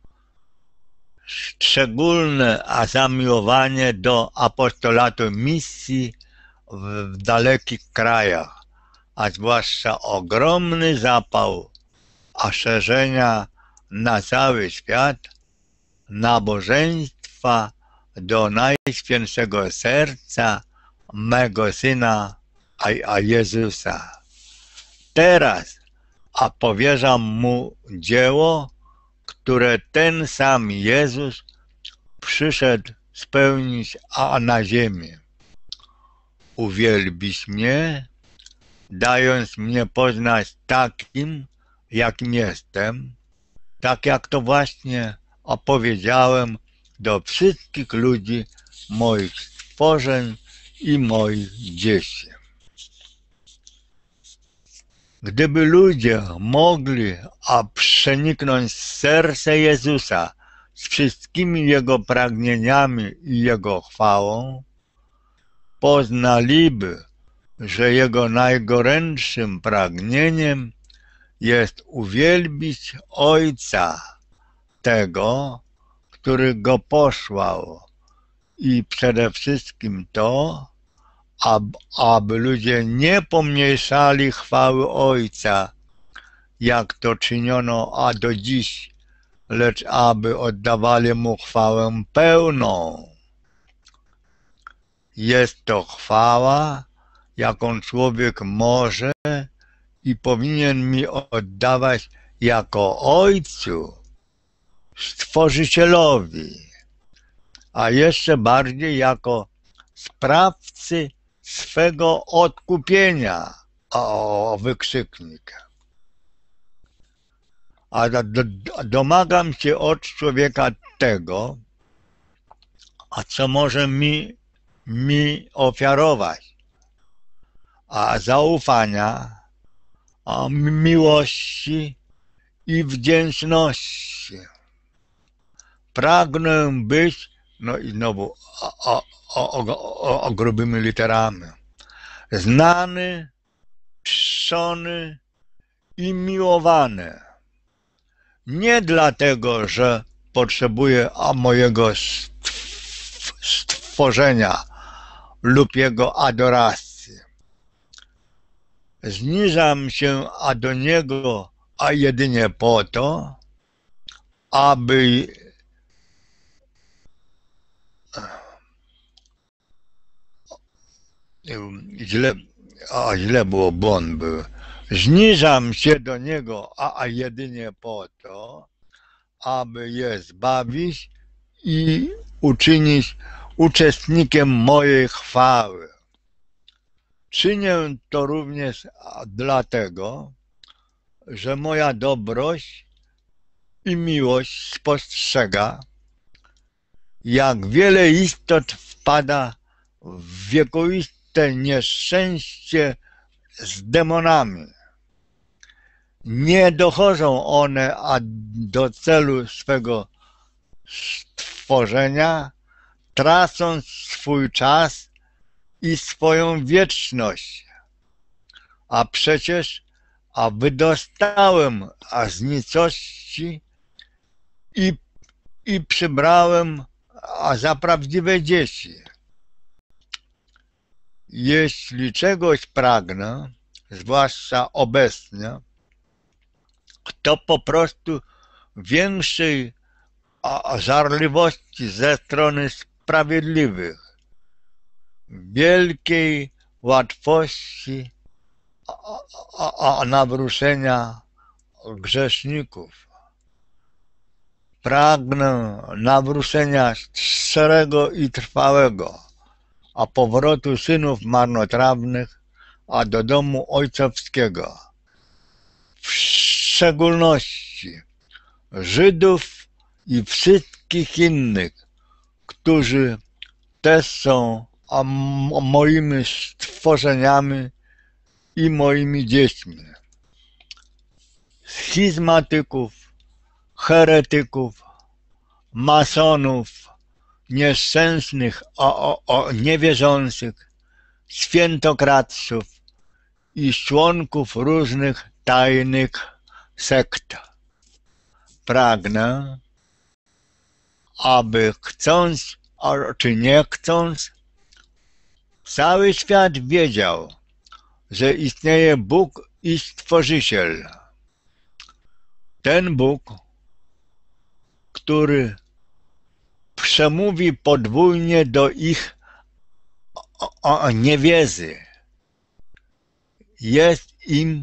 szczególne a zamiłowanie do apostolatu misji w dalekich krajach, a zwłaszcza ogromny zapał a szerzenia na cały świat nabożeństwa do Najświętszego Serca mego Syna a, a Jezusa. Teraz a powierzam mu dzieło, które ten sam Jezus przyszedł spełnić a na ziemi. Uwielbisz mnie, dając mnie poznać takim, jakim jestem, tak jak to właśnie opowiedziałem do wszystkich ludzi, moich stworzeń i moich dzieci. Gdyby ludzie mogli a przeniknąć serce Jezusa z wszystkimi Jego pragnieniami i Jego chwałą, poznaliby, że Jego najgorętszym pragnieniem jest uwielbić Ojca, tego, który Go posłał, i przede wszystkim to, aby, aby ludzie nie pomniejszali chwały Ojca, jak to czyniono a do dziś, lecz aby oddawali Mu chwałę pełną. Jest to chwała, jaką człowiek może i powinien mi oddawać jako Ojcu, Stworzycielowi, a jeszcze bardziej jako sprawcy swego odkupienia. O, wykrzyknik. A do, do, domagam się od człowieka tego, a co może mi, mi ofiarować, a zaufania, a miłości i wdzięczności. Pragnę być, no i znowu o, o, o, o, o grubymi literami, znany, czczony i miłowany. Nie dlatego, że potrzebuję mojego stworzenia lub jego adoracji. Zniżam się a do niego, a jedynie po to, aby źle, a źle było, błąd był. Zniżam się do niego, a, a jedynie po to, aby je zbawić i uczynić uczestnikiem mojej chwały. Czynię to również dlatego, że moja dobroć i miłość spostrzega, jak wiele istot wpada w wiekuiste nieszczęście z demonami. Nie dochodzą one a do celu swego stworzenia, tracąc swój czas i swoją wieczność. A przecież a wydostałem a z nicości i, i przybrałem a za prawdziwe dzieci. Jeśli czegoś pragnę, zwłaszcza obecnie, to po prostu większej żarliwości ze strony sprawiedliwych, wielkiej łatwości a, a, a nawrócenia grzeszników. Pragnę nawrócenia szczerego i trwałego, a powrotu synów marnotrawnych, a do domu ojcowskiego. W szczególności Żydów i wszystkich innych, którzy też są a moimi stworzeniami i moimi dziećmi. Schizmatyków, heretyków, masonów, nieszczęsnych, o, o, o niewierzących, świętokradców i członków różnych tajnych sekt. Pragnę, aby chcąc czy nie chcąc, cały świat wiedział, że istnieje Bóg i Stworzyciel. Ten Bóg, który przemówi podwójnie do ich o, o niewiedzy, jest im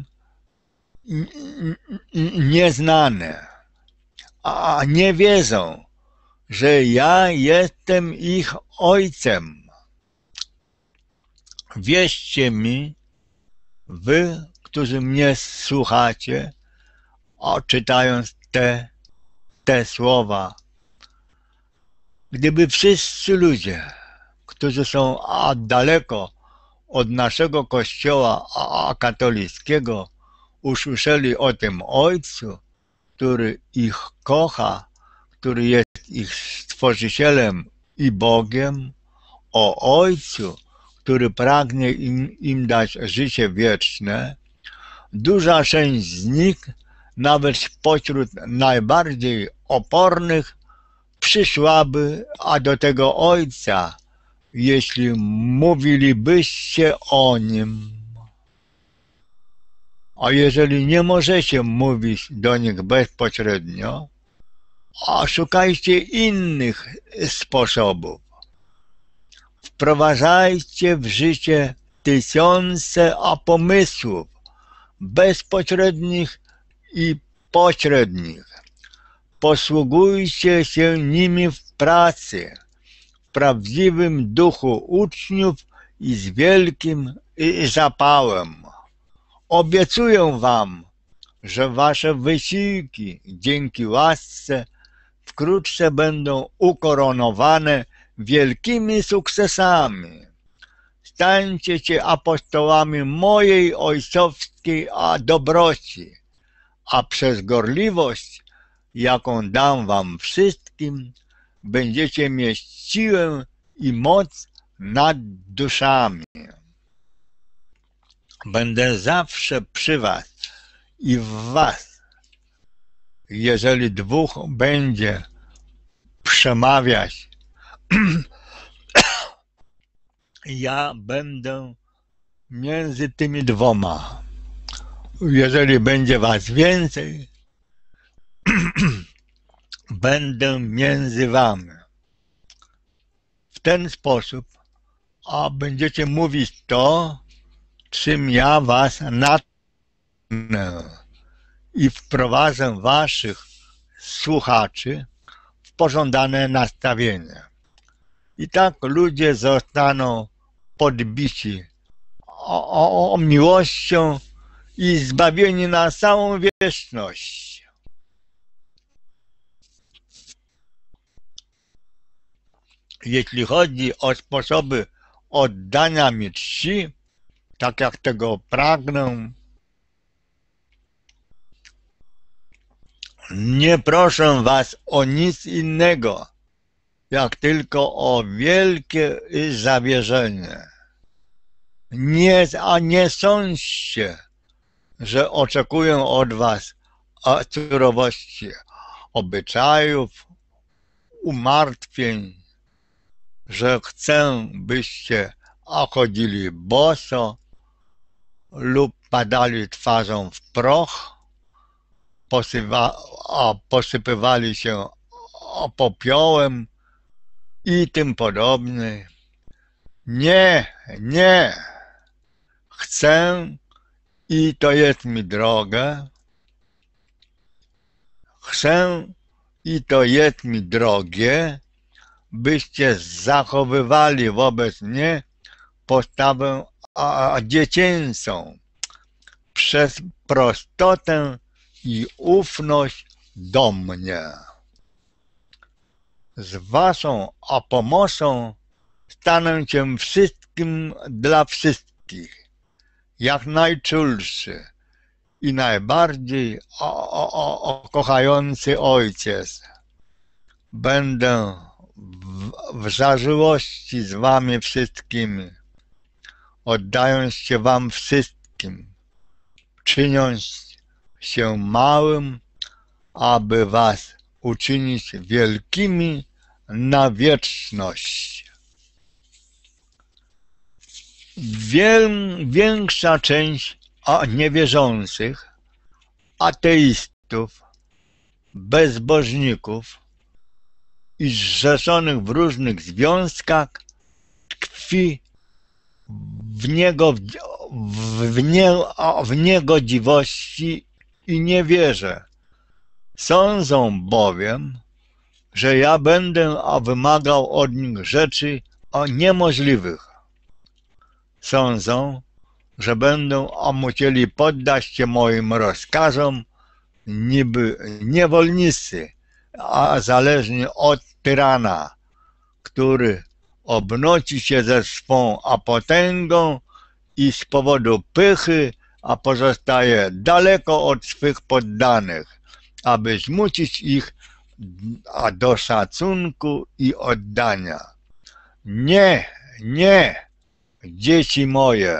nieznany, a nie wiedzą, że ja jestem ich Ojcem. Wierzcie mi, wy, którzy mnie słuchacie, a czytając te, te słowa, gdyby wszyscy ludzie, którzy są a daleko od naszego kościoła a katolickiego, usłyszeli o tym Ojcu, który ich kocha, który jest ich Stworzycielem i Bogiem, o Ojcu, który pragnie im, im dać życie wieczne, duża część z nich, nawet spośród najbardziej opornych, przyszłaby a do tego Ojca, jeśli mówilibyście o Nim. A jeżeli nie możecie mówić do nich bezpośrednio, a szukajcie innych sposobów. Wprowadzajcie w życie tysiące a pomysłów bezpośrednich i pośrednich. Posługujcie się nimi w pracy, w prawdziwym duchu uczniów i z wielkim zapałem. Obiecuję wam, że wasze wysiłki dzięki łasce wkrótce będą ukoronowane wielkimi sukcesami. stańcie się apostołami mojej ojcowskiej dobroci, a przez gorliwość, jaką dam wam wszystkim, będziecie mieć siłę i moc nad duszami. Będę zawsze przy was i w was. Jeżeli dwóch będzie przemawiać, ja będę między tymi dwoma. Jeżeli będzie was więcej, będę między wami. W ten sposób, a będziecie mówić to, czym ja was natchnę i wprowadzę waszych słuchaczy w pożądane nastawienie. I tak ludzie zostaną podbici o, o, o miłością i zbawieni na całą wieczność. Jeśli chodzi o sposoby oddania mi czci, tak jak tego pragnę, nie proszę was o nic innego, jak tylko o wielkie zawierzenie. Nie, a nie sądźcie, że oczekuję od was surowości obyczajów, umartwień, że chcę, byście chodzili boso lub padali twarzą w proch, posywa, a posypywali się popiołem i tym podobne. Nie, nie. Chcę i to jest mi drogie. Chcę i to jest mi drogie, byście zachowywali wobec mnie postawę a, dziecięcą przez prostotę i ufność do mnie. Z waszą a pomocą stanę się wszystkim dla wszystkich, jak najczulszy i najbardziej o, o, o, o kochający ojciec. Będę w, w zażyłości z wami wszystkimi, oddając się wam wszystkim, czyniąc się małym, aby was uczynić wielkimi na wieczność. Wiel, większa część niewierzących, ateistów, bezbożników i zrzeszonych w różnych związkach tkwi w, niego, w, w, nie, w niegodziwości i niewierze. Sądzą bowiem, że ja będę wymagał od nich rzeczy niemożliwych. Sądzą, że będą musieli poddać się moim rozkazom niby niewolnicy, a zależni od tyrana, który obnoci się ze swą potęgą i z powodu pychy, a pozostaje daleko od swych poddanych, aby zmusić ich do szacunku i oddania. Nie, nie, dzieci moje.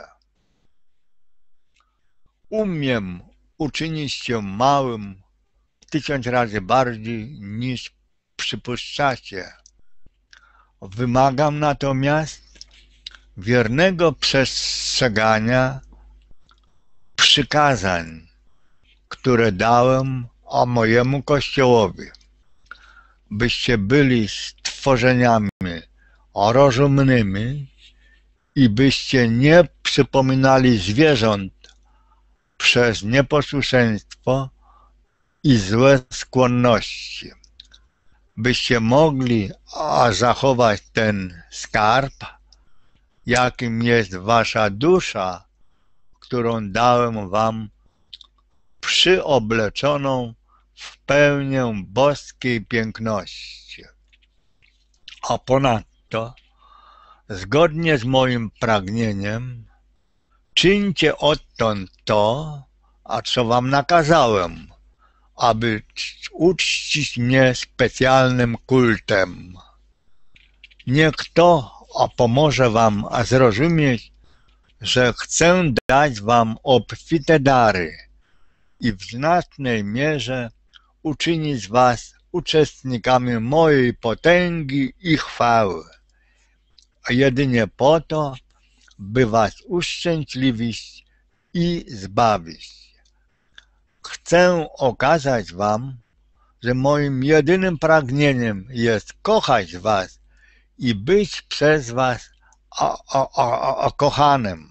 Umiem uczynić się małym tysiąc razy bardziej niż przypuszczacie. Wymagam natomiast wiernego przestrzegania przykazań, które dałem o mojemu Kościołowi, byście byli stworzeniami rozumnymi i byście nie przypominali zwierząt przez nieposłuszeństwo i złe skłonności, byście mogli a, zachować ten skarb, jakim jest wasza dusza, którą dałem wam przyobleczoną w pełnię boskiej piękności. A ponadto zgodnie z moim pragnieniem, czyńcie odtąd to, a co wam nakazałem, aby uczcić mnie specjalnym kultem. Niech to pomoże wam zrozumieć, że chcę dać wam obfite dary i w znacznej mierze uczynić was uczestnikami mojej potęgi i chwały, a jedynie po to, by was uszczęśliwić i zbawić. Chcę okazać wam, że moim jedynym pragnieniem jest kochać was i być przez was a, a, a, a kochanym.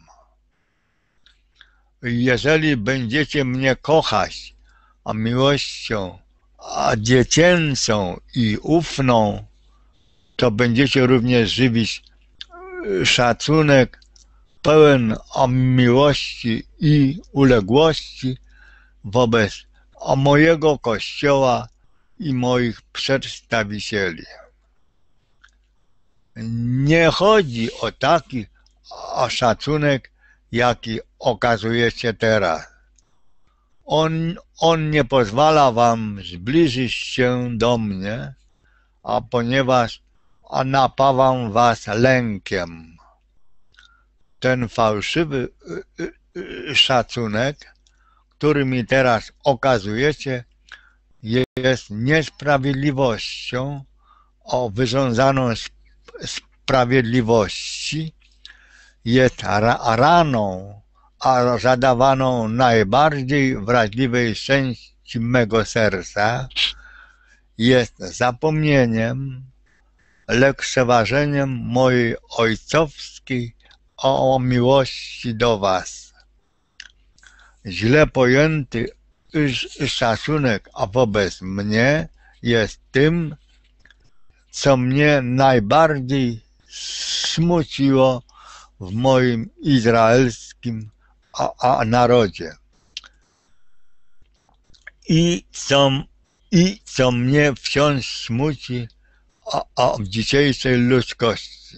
Jeżeli będziecie mnie kochać, a miłością, a dziecięcą i ufną, to będziecie również żywić szacunek pełen miłości i uległości wobec mojego Kościoła i moich przedstawicieli. Nie chodzi o taki o szacunek, jaki okazujecie teraz. On, on nie pozwala wam zbliżyć się do mnie, a ponieważ a napawam was lękiem. Ten fałszywy szacunek, który mi teraz okazujecie, jest niesprawiedliwością o wyrządzaną sprawiedliwości, jest raną, a zadawaną najbardziej wrażliwej części mego serca, jest zapomnieniem, lekceważeniem mojej ojcowskiej o miłości do was. Źle pojęty szacunek wobec mnie jest tym, co mnie najbardziej smuciło w moim izraelskim a, a narodzie i co, i co mnie wciąż smuci a, a w dzisiejszej ludzkości.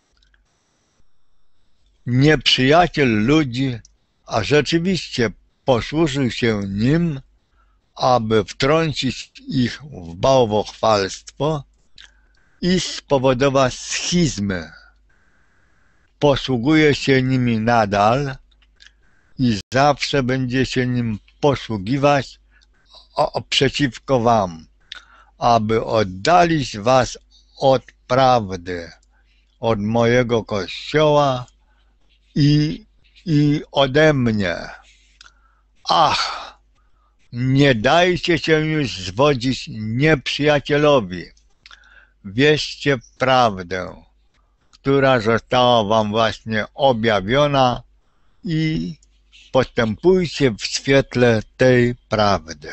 Nieprzyjaciel ludzi, a rzeczywiście posłużył się nim, aby wtrącić ich w bałwochwalstwo i spowodować schizmy. Posługuje się nimi nadal i zawsze będzie się nim posługiwać o, przeciwko wam, aby oddalić was od prawdy, od mojego Kościoła i, i ode mnie. Ach, nie dajcie się już zwodzić nieprzyjacielowi. Wierzcie w prawdę, która została wam właśnie objawiona i postępujcie w świetle tej prawdy.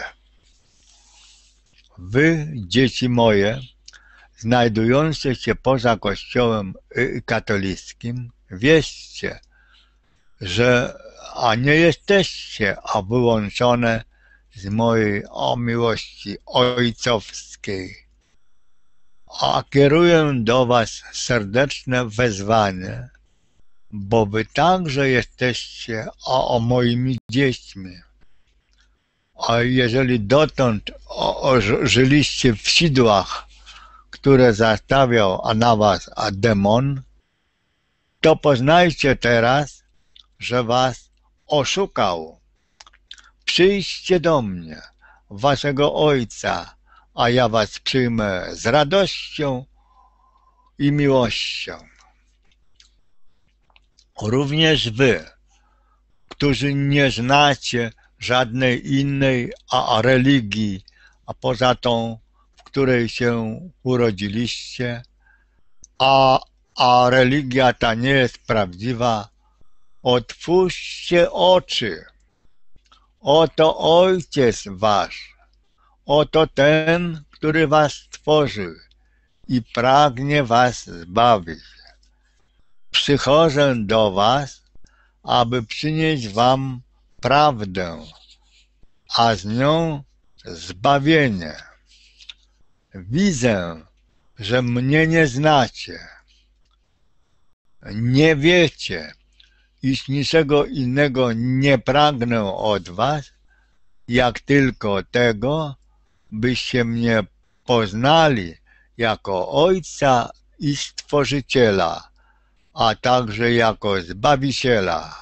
Wy, dzieci moje, znajdujące się poza Kościołem katolickim, wierzcie, że a nie jesteście a wyłączone z mojej o miłości ojcowskiej. A kieruję do was serdeczne wezwanie, bo wy także jesteście o, o moimi dziećmi. A jeżeli dotąd o, o, żyliście w sidłach, które zastawiał a na was a demon, to poznajcie teraz, że was oszukał. Przyjdźcie do mnie, waszego Ojca, a ja was przyjmę z radością i miłością. Również wy, którzy nie znacie żadnej innej a religii, a poza tą, w której się urodziliście, a, a religia ta nie jest prawdziwa, otwórzcie oczy. Oto Ojciec wasz, oto ten, który was stworzył i pragnie was zbawić. Przychodzę do was, aby przynieść wam prawdę, a z nią zbawienie. Widzę, że mnie nie znacie. Nie wiecie, iż niczego innego nie pragnę od was, jak tylko tego, byście mnie poznali jako Ojca i Stworzyciela, a także jako Zbawiciela.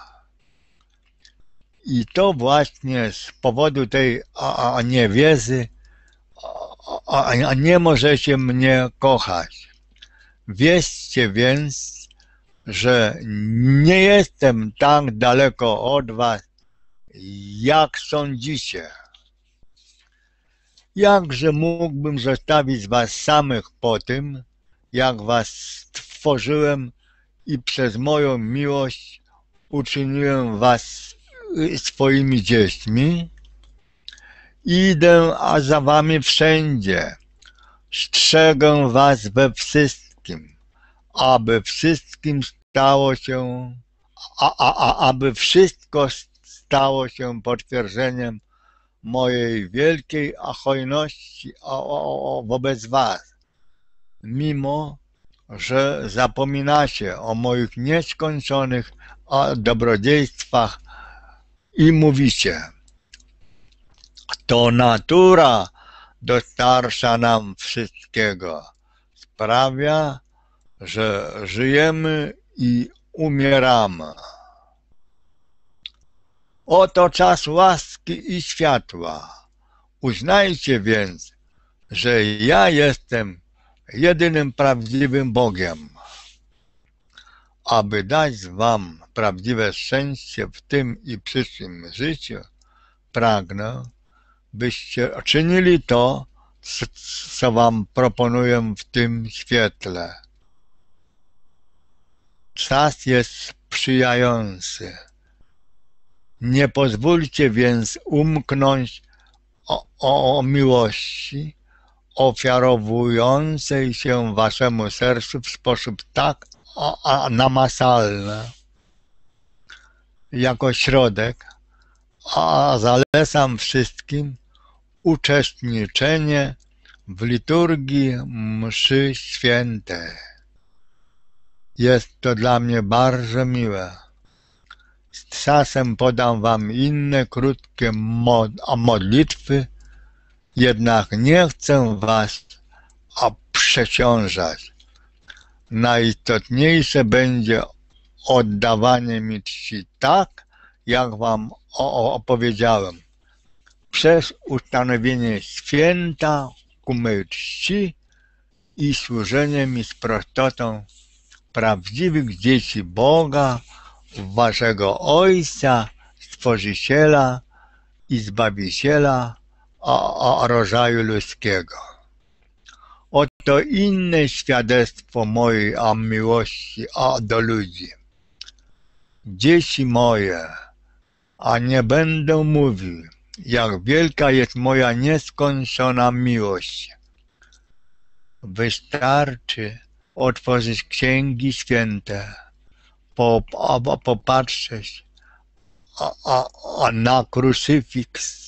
I to właśnie z powodu tej a, a niewiedzy a, a nie możecie mnie kochać. Wierzcie więc, że nie jestem tak daleko od was, jak sądzicie. Jakże mógłbym zostawić was samych po tym, jak was stworzyłem i przez moją miłość uczyniłem was swoimi dziećmi? Idę a za wami wszędzie, strzegę was we wszystkim, aby wszystkim stało się, a, a, a, aby wszystko stało się potwierdzeniem mojej wielkiej hojności wobec was, mimo że zapominacie o moich nieskończonych dobrodziejstwach i mówicie: to natura dostarcza nam wszystkiego, sprawia, że żyjemy i umieramy. Oto czas łaski i światła. Uznajcie więc, że ja jestem jedynym prawdziwym Bogiem. Aby dać wam prawdziwe szczęście w tym i przyszłym życiu, pragnę, byście czynili to, co wam proponuję w tym świetle. Czas jest sprzyjający. Nie pozwólcie więc umknąć o, o, o miłości ofiarowującej się waszemu sercu w sposób tak a, a, namacalny, jako środek, a zalecam wszystkim uczestniczenie w liturgii mszy świętej. Jest to dla mnie bardzo miłe. Z czasem podam wam inne krótkie mod modlitwy, jednak nie chcę was przeciążać. Najistotniejsze będzie oddawanie mi czci tak, jak wam opowiedziałem, przez ustanowienie święta ku mej czci i służenie mi z prostotą prawdziwych dzieci Boga, waszego Ojca, Stworzyciela i Zbawiciela a, a rodzaju ludzkiego. Oto inne świadectwo mojej a miłości a do ludzi. Dzieci moje, a nie będę mówił, jak wielka jest moja nieskończona miłość. Wystarczy otworzyć księgi święte, popatrzeć a, a, a na krucyfiks.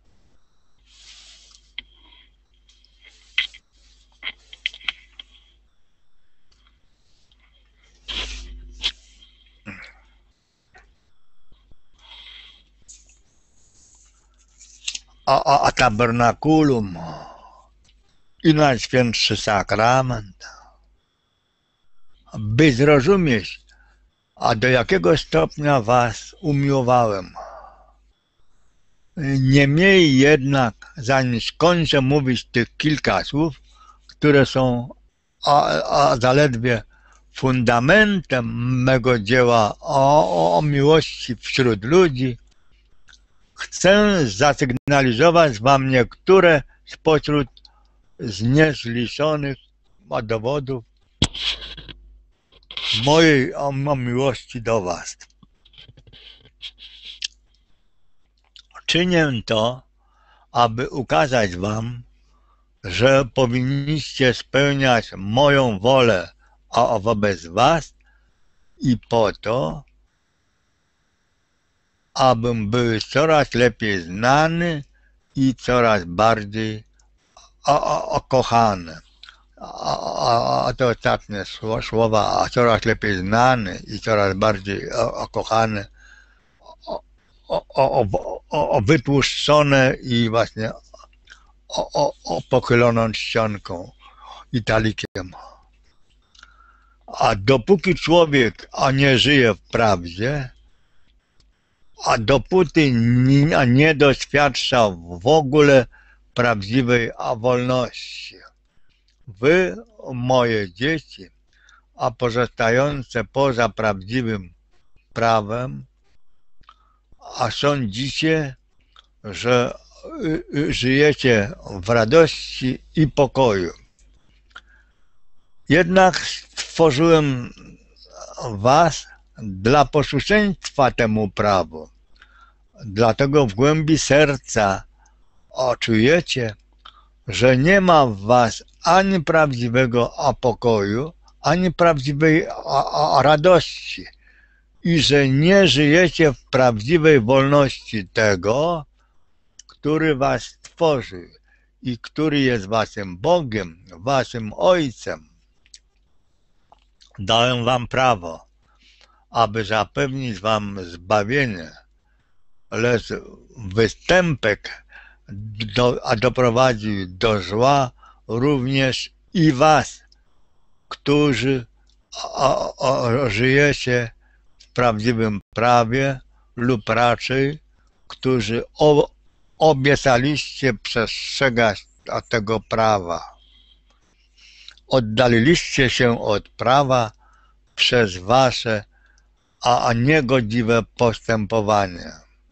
A, a, a tabernakulum i Najświętszy Sakrament, by zrozumieć, a do jakiego stopnia was umiłowałem. Niemniej jednak, zanim skończę mówić tych kilka słów, które są a, a zaledwie fundamentem mego dzieła o, o miłości wśród ludzi, chcę zasygnalizować wam niektóre spośród z niezliczonych dowodów mojej miłości do was. Czynię to, aby ukazać wam, że powinniście spełniać moją wolę a wobec was i po to, abym był coraz lepiej znany i coraz bardziej o, o, o kochany. a, a te ostatnie słowa, a coraz lepiej znany i coraz bardziej kochany, o, o, o, o, o wytłuszczone i właśnie o, o, o pochyloną czcionką i talikiem. A dopóki człowiek a nie żyje w prawdzie, a dopóty nie, nie doświadcza w ogóle prawdziwej a wolności. Wy, moje dzieci, a pozostające poza prawdziwym prawem, a sądzicie, że żyjecie w radości i pokoju. Jednak stworzyłem was dla posłuszeństwa temu prawu. Dlatego w głębi serca czujecie, że nie ma w was ani prawdziwego a pokoju, ani prawdziwej a, a radości i że nie żyjecie w prawdziwej wolności tego, który was stworzył i który jest waszym Bogiem, waszym Ojcem. Dałem wam prawo, aby zapewnić wam zbawienie, lecz występek do, a doprowadził do zła również i was, którzy o, o, żyjecie w prawdziwym prawie lub raczej, którzy o, obiecaliście przestrzegać tego prawa. Oddaliliście się od prawa przez wasze a niegodziwe postępowanie.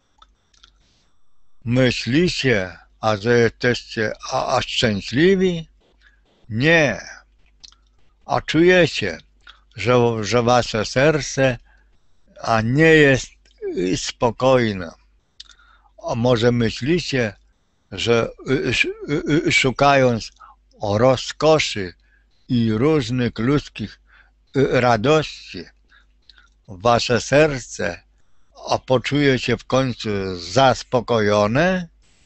Myślicie, a że jesteście a, a szczęśliwi? Nie. A czujecie, że, że wasze serce a nie jest spokojne. A może myślicie, że szukając rozkoszy i różnych ludzkich radości, wasze serce a poczuje się w końcu zaspokojone?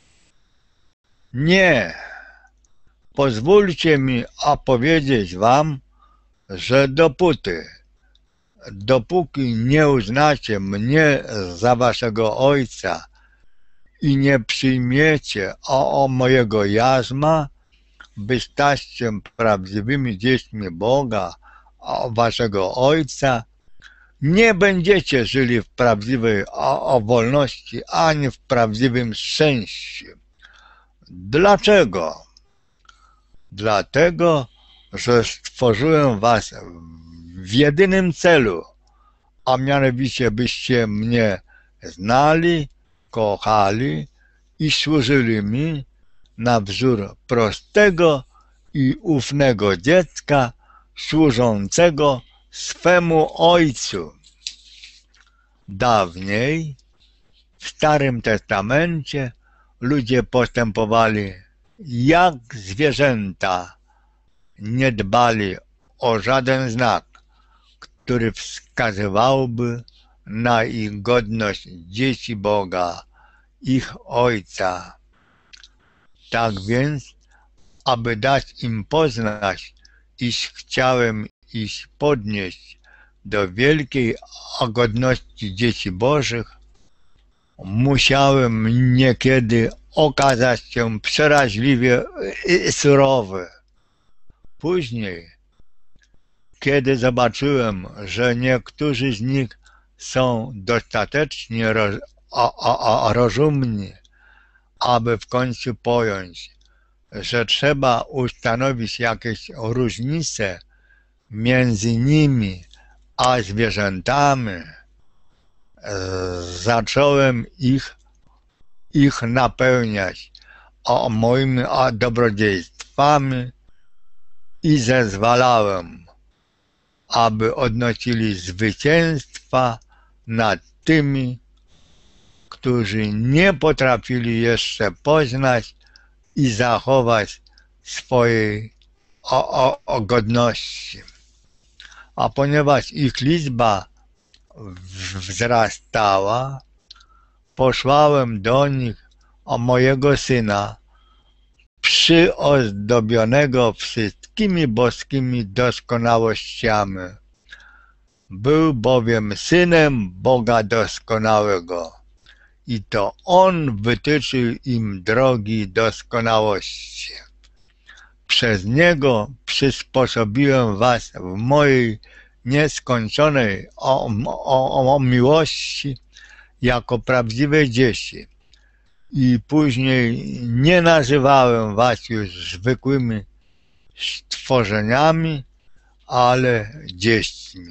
Nie. Pozwólcie mi a powiedzieć wam, że dopóty, dopóki nie uznacie mnie za waszego Ojca i nie przyjmiecie o, o mojego jarzma, by stać się prawdziwymi dziećmi Boga, a waszego Ojca, nie będziecie żyli w prawdziwej o, o wolności, ani w prawdziwym szczęściu. Dlaczego? Dlatego, że stworzyłem was w jedynym celu, a mianowicie byście mnie znali, kochali i służyli mi na wzór prostego i ufnego dziecka służącego swemu Ojcu. Dawniej, w Starym Testamencie, ludzie postępowali jak zwierzęta, nie dbali o żaden znak, który wskazywałby na ich godność dzieci Boga, ich Ojca. Tak więc, aby dać im poznać, iż chciałem ich podnieść do wielkiej godności dzieci Bożych, musiałem niekiedy okazać się przeraźliwie surowy. Później, kiedy zobaczyłem, że niektórzy z nich są dostatecznie roz, a, a, a, rozumni, aby w końcu pojąć, że trzeba ustanowić jakieś różnice między nimi a zwierzętami, zacząłem ich, ich napełniać o moimi dobrodziejstwami i zezwalałem, aby odnosili zwycięstwa nad tymi, którzy nie potrafili jeszcze poznać i zachować swojej o, o, o godności. A ponieważ ich liczba wzrastała, posłałem do nich o mojego Syna, przyozdobionego wszystkimi boskimi doskonałościami. Był bowiem Synem Boga Doskonałego i to On wytyczył im drogi doskonałości. Przez Niego przysposobiłem was w mojej nieskończonej o, o, o miłości jako prawdziwe dzieci i później nie nazywałem was już zwykłymi stworzeniami, ale dziećmi.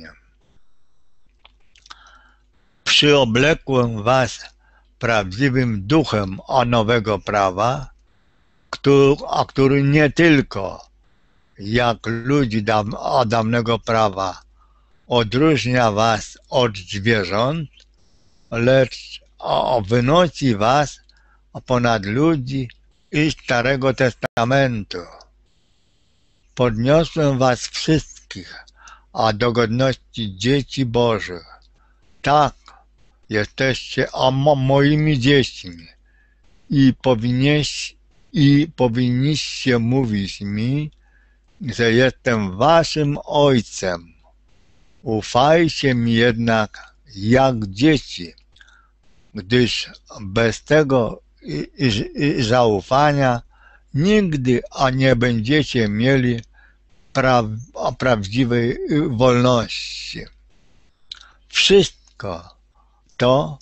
Przyoblekłem was prawdziwym duchem o nowego prawa, który, a który nie tylko, jak ludzi dawnego prawa, odróżnia was od zwierząt, lecz wynosi was ponad ludzi i Starego Testamentu. Podniosłem was wszystkich, a do godności dzieci Bożych. Tak, jesteście moimi dziećmi i powinniście, i powinniście mówić mi, że jestem waszym ojcem. Ufajcie mi jednak jak dzieci, gdyż bez tego i, i, i zaufania nigdy nie będziecie mieli pra, prawdziwej wolności. Wszystko to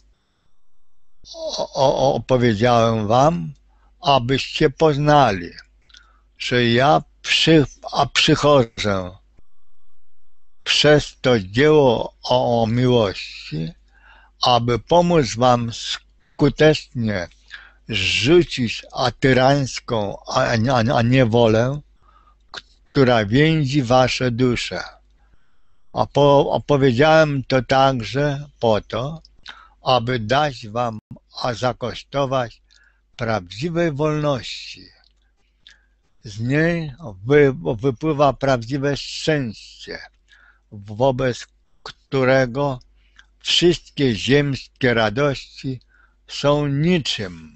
opowiedziałem wam, abyście poznali, że ja przy, a przychodzę przez to dzieło o miłości, aby pomóc wam skutecznie zrzucić a tyrańską a, a, a niewolę, która więzi wasze dusze. A po, opowiedziałem to także po to, aby dać wam a zakosztować prawdziwej wolności. Z niej wy, wypływa prawdziwe szczęście, wobec którego wszystkie ziemskie radości są niczym.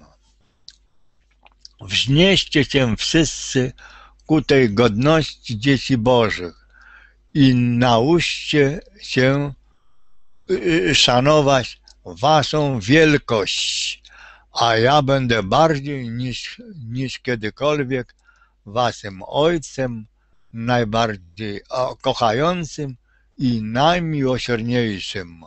Wznieście się wszyscy ku tej godności dzieci Bożych i nauczcie się szanować waszą wielkość, a ja będę bardziej niż, niż kiedykolwiek waszym Ojcem, najbardziej kochającym i najmiłosierniejszym.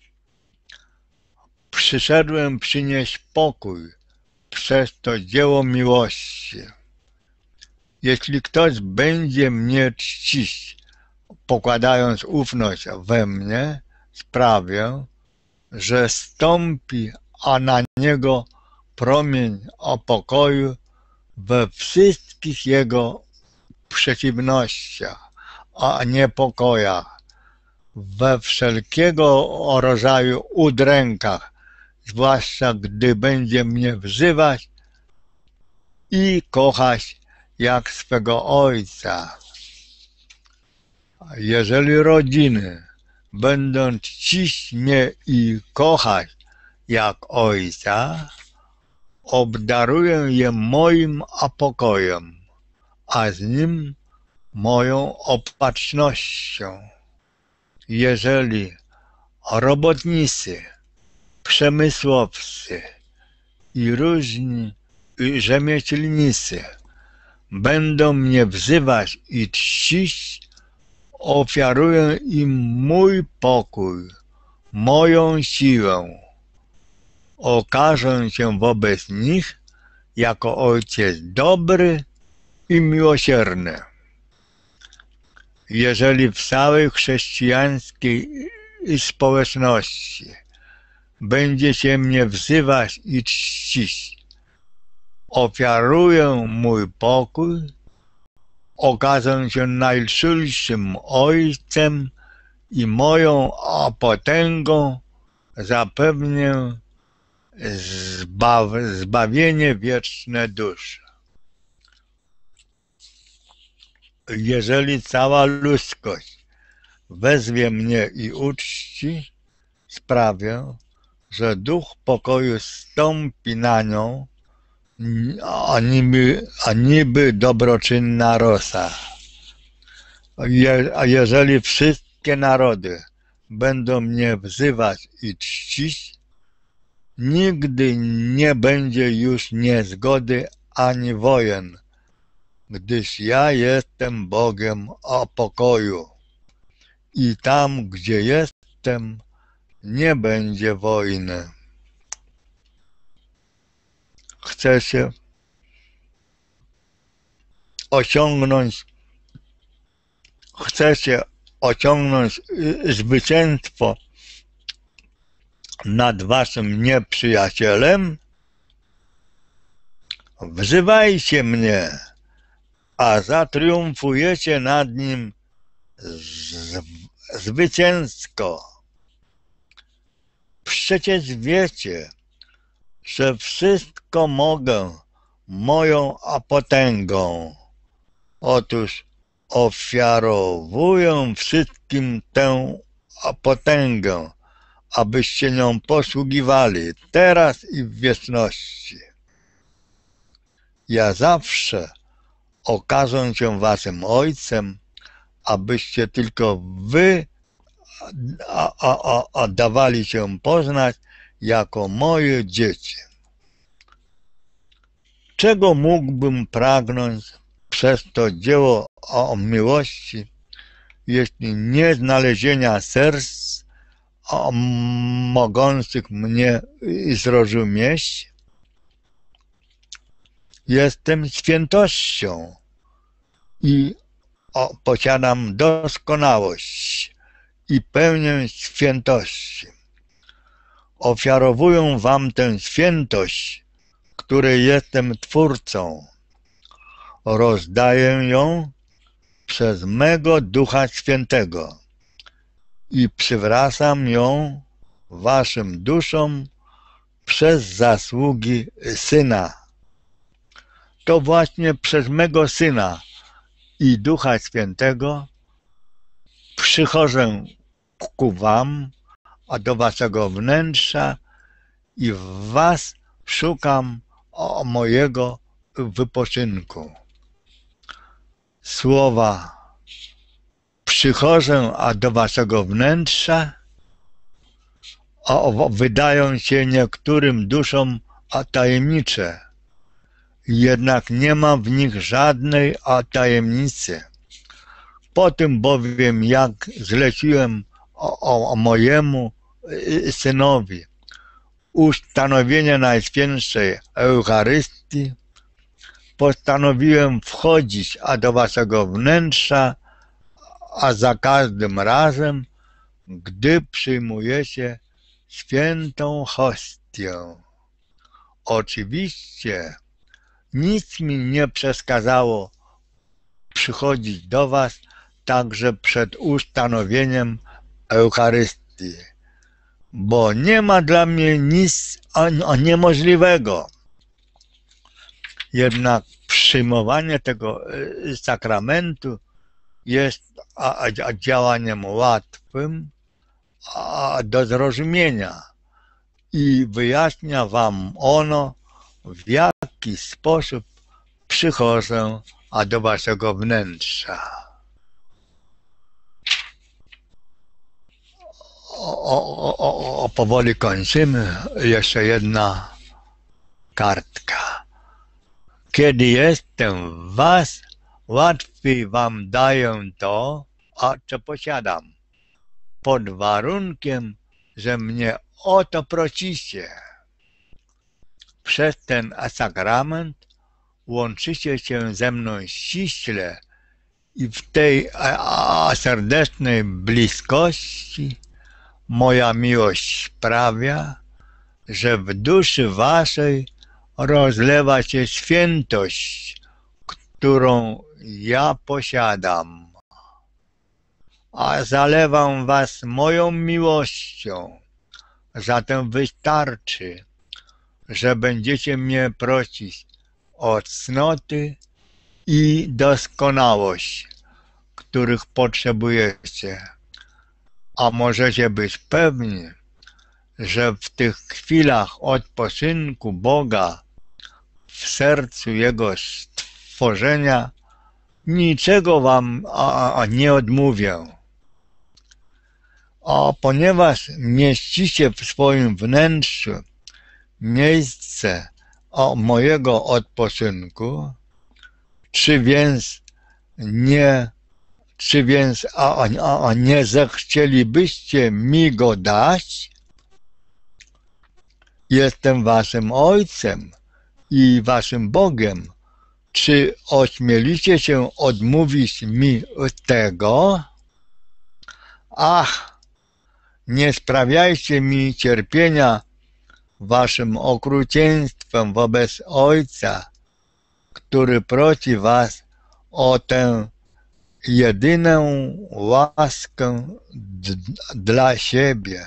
Przyszedłem przynieść pokój przez to dzieło miłości. Jeśli ktoś będzie mnie czcić, pokładając ufność we mnie, sprawię, że stąpi, a na niego promień o pokoju we wszystkich jego przeciwnościach, a niepokojach, we wszelkiego rodzaju udrękach, zwłaszcza gdy będzie mnie wzywać i kochać jak swego Ojca. Jeżeli rodziny będą czcić mnie i kochać jak Ojca, obdaruję je moim pokojem, a z nim moją opatrznością. Jeżeli robotnicy, przemysłowcy i różni rzemieślnicy będą mnie wzywać i czcić, ofiaruję im mój pokój, moją siłę. Okażę się wobec nich jako Ojciec dobry i miłosierny. Jeżeli w całej chrześcijańskiej społeczności będziecie mnie wzywać i czcić, ofiaruję mój pokój, okażę się najczulszym Ojcem i moją potęgą zapewnię zbaw, zbawienie wieczne duszy. Jeżeli cała ludzkość wezwie mnie i uczci, sprawię, że duch pokoju stąpi na nią a niby, a niby dobroczynna rosa. Je, a jeżeli wszystkie narody będą mnie wzywać i czcić, nigdy nie będzie już niezgody ani wojen, gdyż ja jestem Bogiem o pokoju i tam, gdzie jestem, nie będzie wojny. Chcecie osiągnąć, chcecie osiągnąć zwycięstwo nad waszym nieprzyjacielem? Wzywajcie mnie, a zatriumfujecie nad nim z, zwycięsko. Przecież wiecie, że wszystko mogę moją potęgą. Otóż ofiarowuję wszystkim tę potęgę, abyście nią posługiwali teraz i w wieczności. Ja zawsze okażę się waszym ojcem, abyście tylko wy a, a, a, a dawali się poznać jako moje dzieci. Czego mógłbym pragnąć przez to dzieło o miłości, jeśli nie znalezienia serc o, mogących mnie zrozumieć? Jestem świętością i o, posiadam doskonałość i pełnię świętości. Ofiarowuję wam tę świętość, której jestem Twórcą. Rozdaję ją przez mego Ducha Świętego i przywracam ją waszym duszom przez zasługi Syna. To właśnie przez mego Syna i Ducha Świętego przychodzę ku wam, a do waszego wnętrza i w was szukam o mojego wypoczynku. Słowa przychodzę a do waszego wnętrza a wydają się niektórym duszom a tajemnicze, jednak nie ma w nich żadnej a tajemnicy. Po tym bowiem, jak zleciłem o, o, o mojemu Synowi ustanowienie Najświętszej Eucharystii, postanowiłem wchodzić a do waszego wnętrza, a za każdym razem, gdy przyjmujecie świętą hostię. Oczywiście nic mi nie przeszkadzało przychodzić do was także przed ustanowieniem Eucharystii, bo nie ma dla mnie nic niemożliwego. Jednak przyjmowanie tego sakramentu jest działaniem łatwym do zrozumienia i wyjaśnia wam ono, w jaki sposób przychodzę a do waszego wnętrza. O, o, o, o, powoli kończymy. Jeszcze jedna kartka. Kiedy jestem w was, łatwiej wam daję to, a co posiadam, pod warunkiem, że mnie o to prosicie. Przez ten sakrament łączycie się ze mną ściśle i w tej a, a serdecznej bliskości moja miłość sprawia, że w duszy waszej rozlewa się świętość, którą ja posiadam, a zalewam was moją miłością. Zatem wystarczy, że będziecie mnie prosić o cnoty i doskonałość, których potrzebujecie. A możecie być pewni, że w tych chwilach odpoczynku Boga, w sercu Jego stworzenia, niczego wam a, a nie odmówię. A ponieważ mieścicie w swoim wnętrzu miejsce o mojego odpoczynku, czy więc nie, czy więc a, a, a nie zechcielibyście mi go dać? Jestem waszym Ojcem i waszym Bogiem. Czy ośmielicie się odmówić mi tego? Ach, nie sprawiajcie mi cierpienia waszym okrucieństwem wobec Ojca, który prosi was o tę jedyną łaskę dla siebie.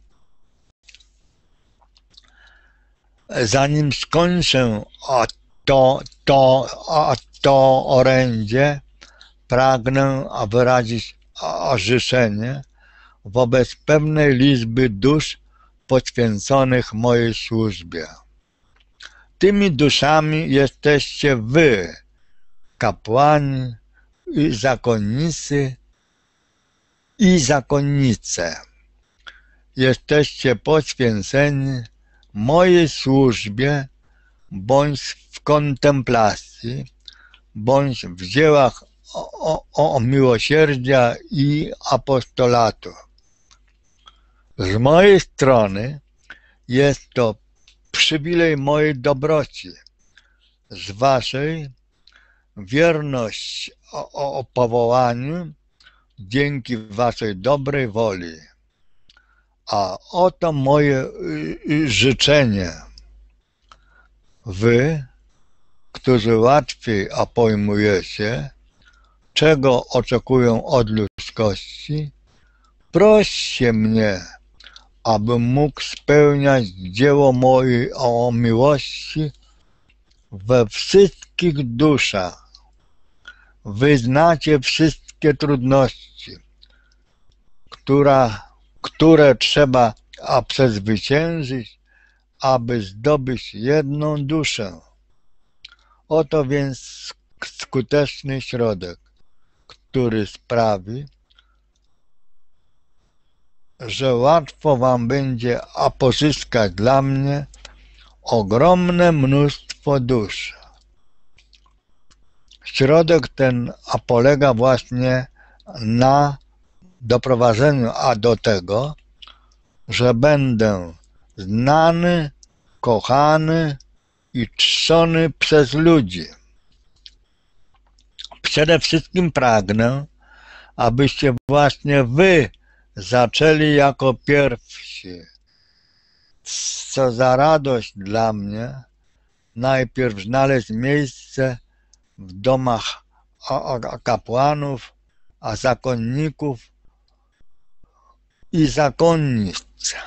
Zanim skończę to, to, to orędzie, pragnę wyrazić życzenie wobec pewnej liczby dusz poświęconych mojej służbie. Tymi duszami jesteście wy, kapłani i zakonnicy i zakonnice. Jesteście poświęceni mojej służbie, bądź w kontemplacji, bądź w dziełach o, o, o miłosierdzia i apostolatu. Z mojej strony jest to przywilej mojej dobroci, z waszej wierność o, o, o powołaniu dzięki waszej dobrej woli. A oto moje życzenie. Wy, którzy łatwiej pojmujecie, czego oczekują od ludzkości, proście mnie, abym mógł spełniać dzieło mojej o miłości we wszystkich duszach. Wy znacie wszystkie trudności, która, które trzeba przezwyciężyć, aby zdobyć jedną duszę. Oto więc skuteczny środek, który sprawi, że łatwo wam będzie pozyskać dla mnie ogromne mnóstwo dusz. Środek ten polega właśnie na doprowadzeniu a do tego, że będę znany, kochany i czczony przez ludzi. Przede wszystkim pragnę, abyście właśnie wy zaczęli jako pierwsi. Co za radość dla mnie, najpierw znaleźć miejsce w domach kapłanów, a zakonników i zakonnic.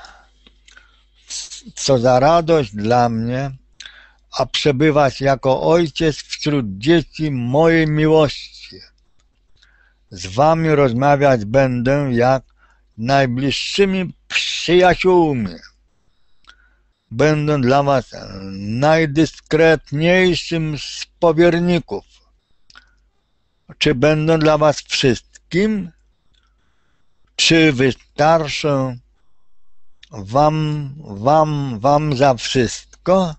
Co za radość dla mnie, a przebywać jako ojciec wśród dzieci mojej miłości. Z wami rozmawiać będę jak najbliższymi przyjaciółmi. Będę dla was najdyskretniejszym z powierników. Czy będę dla was wszystkim? Czy wystarczę wam, wam, wam za wszystko?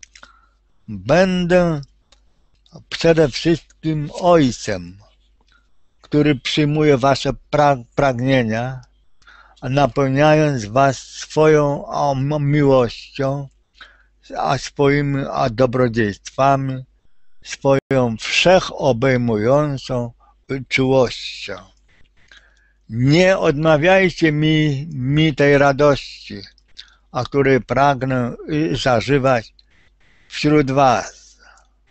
Będę przede wszystkim ojcem, który przyjmuje wasze pragnienia, napełniając was swoją miłością, a swoimi a dobrodziejstwami, swoją wszechobejmującą czułością. Nie odmawiajcie mi, mi tej radości, a której pragnę zażywać wśród was.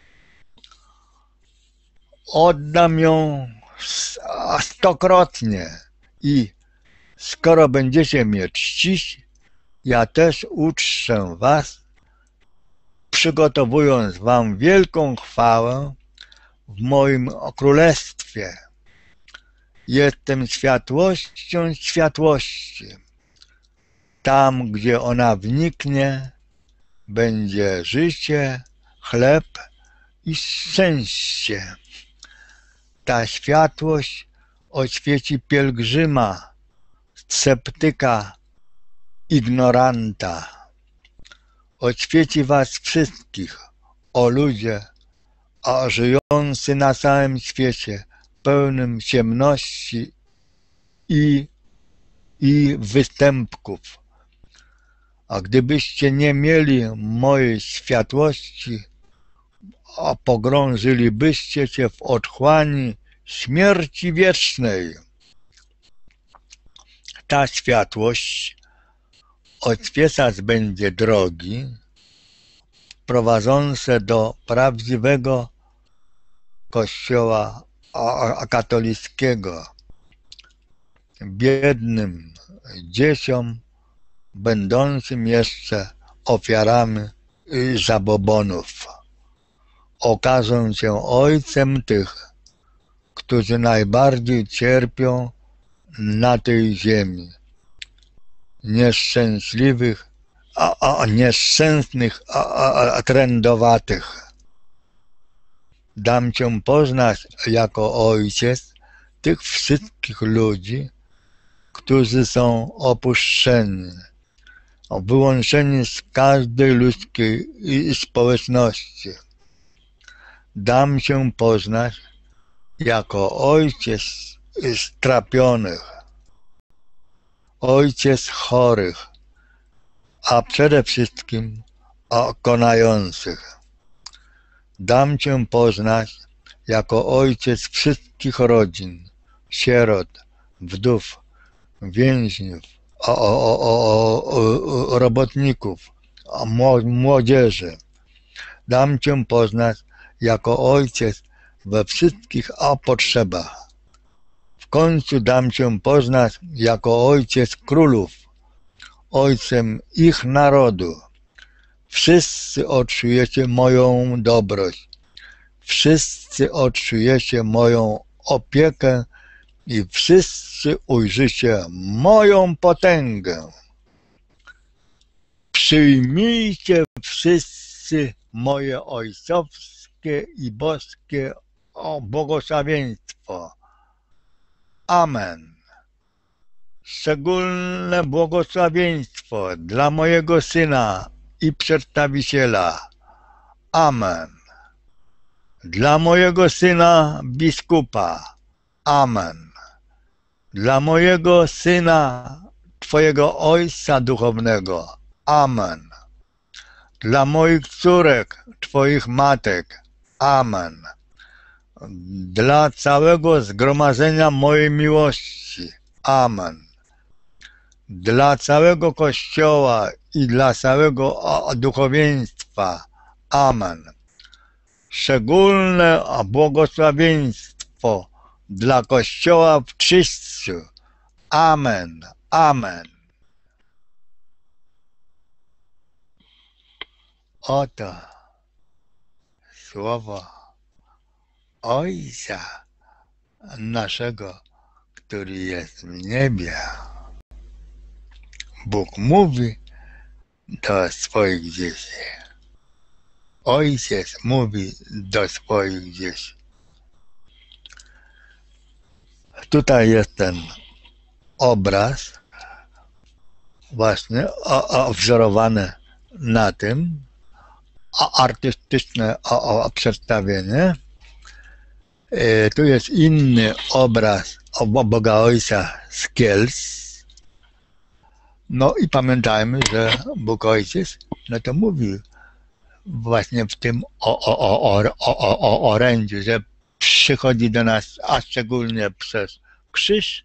Oddam ją stokrotnie i skoro będziecie mnie czcić, ja też uczczę was, przygotowując wam wielką chwałę w moim królestwie. Jestem światłością światłości. Tam, gdzie ona wniknie, będzie życie, chleb i szczęście. Ta światłość oświeci pielgrzyma, sceptyka, ignoranta. Oświeci was wszystkich, o ludzie, a żyjący na całym świecie, pełnym ciemności i, i występków. A gdybyście nie mieli mojej światłości, a pogrążylibyście się w otchłani śmierci wiecznej. Ta światłość oświecać będzie drogi prowadzące do prawdziwego Kościoła katolickiego, biednym dzieciom będącym jeszcze ofiarami zabobonów. Okażę się ojcem tych, którzy najbardziej cierpią na tej ziemi. Nieszczęśliwych, a, a nieszczęsnych, a, a, a trędowatych. Dam cię poznać jako ojciec tych wszystkich ludzi, którzy są opuszczeni, wyłączeni z każdej ludzkiej społeczności. Dam się poznać jako ojciec strapionych, ojciec chorych, a przede wszystkim konających. Dam cię poznać jako ojciec wszystkich rodzin, sierot, wdów, więźniów, o, o, o, o, robotników, młodzieży. Dam cię poznać jako ojciec we wszystkich potrzebach. W końcu dam cię poznać jako ojciec królów, ojcem ich narodu. Wszyscy odczujecie moją dobroć, wszyscy odczujecie moją opiekę i wszyscy ujrzycie moją potęgę. Przyjmijcie wszyscy moje ojcowskie i boskie błogosławieństwo. Amen. Szczególne błogosławieństwo dla mojego Syna i przedstawiciela. Amen. Dla mojego Syna biskupa. Amen. Dla mojego Syna, Twojego Ojca duchownego. Amen. Dla moich córek, Twoich matek. Amen. Dla całego zgromadzenia mojej miłości. Amen. Dla całego Kościoła i dla całego duchowieństwa. Amen. Szczególne błogosławieństwo dla Kościoła w Trzcinu. Amen. Amen. Oto słowo Ojca naszego, który jest w niebie. Bóg mówi do swoich dzieci. Ojciec mówi do swoich dzieci. Tutaj jest ten obraz właśnie wzorowany na tym, artystyczne przedstawienie. Tu jest inny obraz Boga Ojca z Kielc. No i pamiętajmy, że Bóg Ojciec no to mówił właśnie w tym o, o, o, o, o, o orędziu, że przychodzi do nas, a szczególnie przez krzyż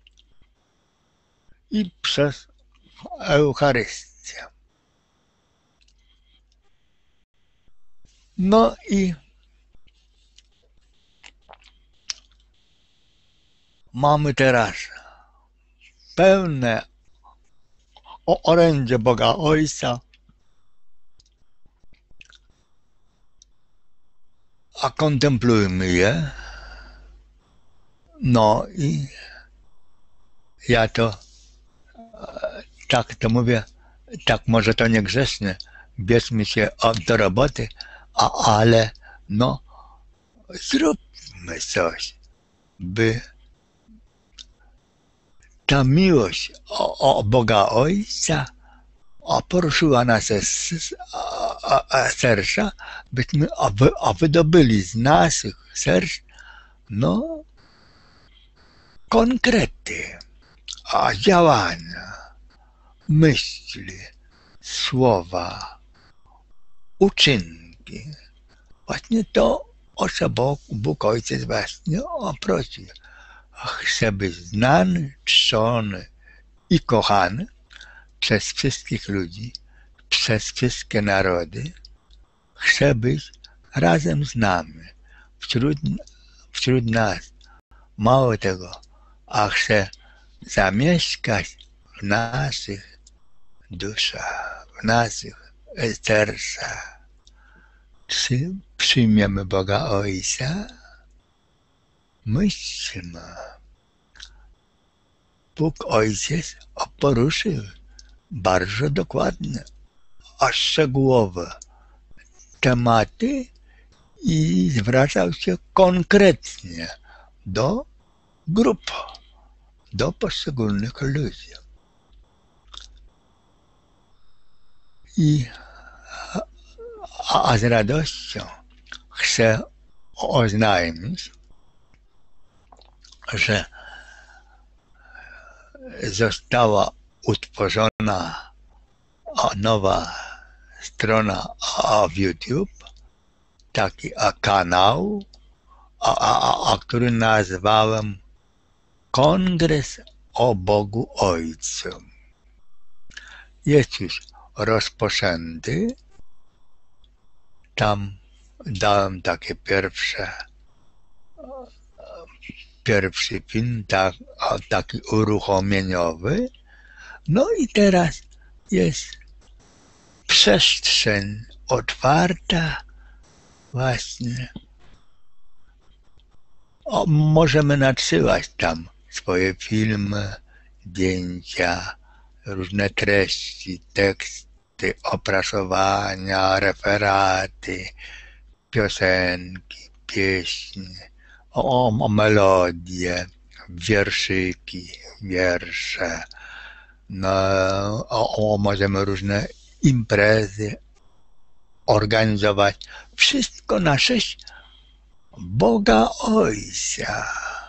i przez Eucharystię. No i mamy teraz pełne orędzie Boga Ojca, a kontemplujmy je. No i ja to tak to mówię, tak może to niegrzesznie, bierzmy się do roboty, a, ale no zróbmy coś, by ta miłość o, o Boga Ojca a poruszyła nasze serca, byśmy a wydobyli z naszych serc no konkrety, a działania, myśli, słowa, uczynki. Właśnie to, o co Bóg, Bóg Ojciec właśnie prosił. Chce być znany, czczony i kochany przez wszystkich ludzi, przez wszystkie narody. Chce być razem z nami, wśród, wśród nas. Mało tego, a chce zamieszkać w naszych duszach, w naszych sercach. Czy przyjmiemy Boga Ojca? Myślmy. Bóg Ojciec poruszył bardzo dokładnie, a szczegółowe tematy i zwracał się konkretnie do grup, do poszczególnych ludzi. I a z radością chcę oznajmić, że została utworzona nowa strona w YouTube, taki kanał, a, a, a, który nazwałem Kongres o Bogu Ojcu. Jest już rozpoczęty. Tam dałem takie pierwsze, pierwszy film, tak, taki uruchomieniowy. No i teraz jest przestrzeń otwarta właśnie. O, możemy nadsyłać tam swoje filmy, zdjęcia, różne treści, teksty, opracowania, referaty, piosenki, pieśni, o, o melodie, wierszyki, wiersze. No, o, o, możemy różne imprezy organizować. Wszystko na cześć Boga Ojca.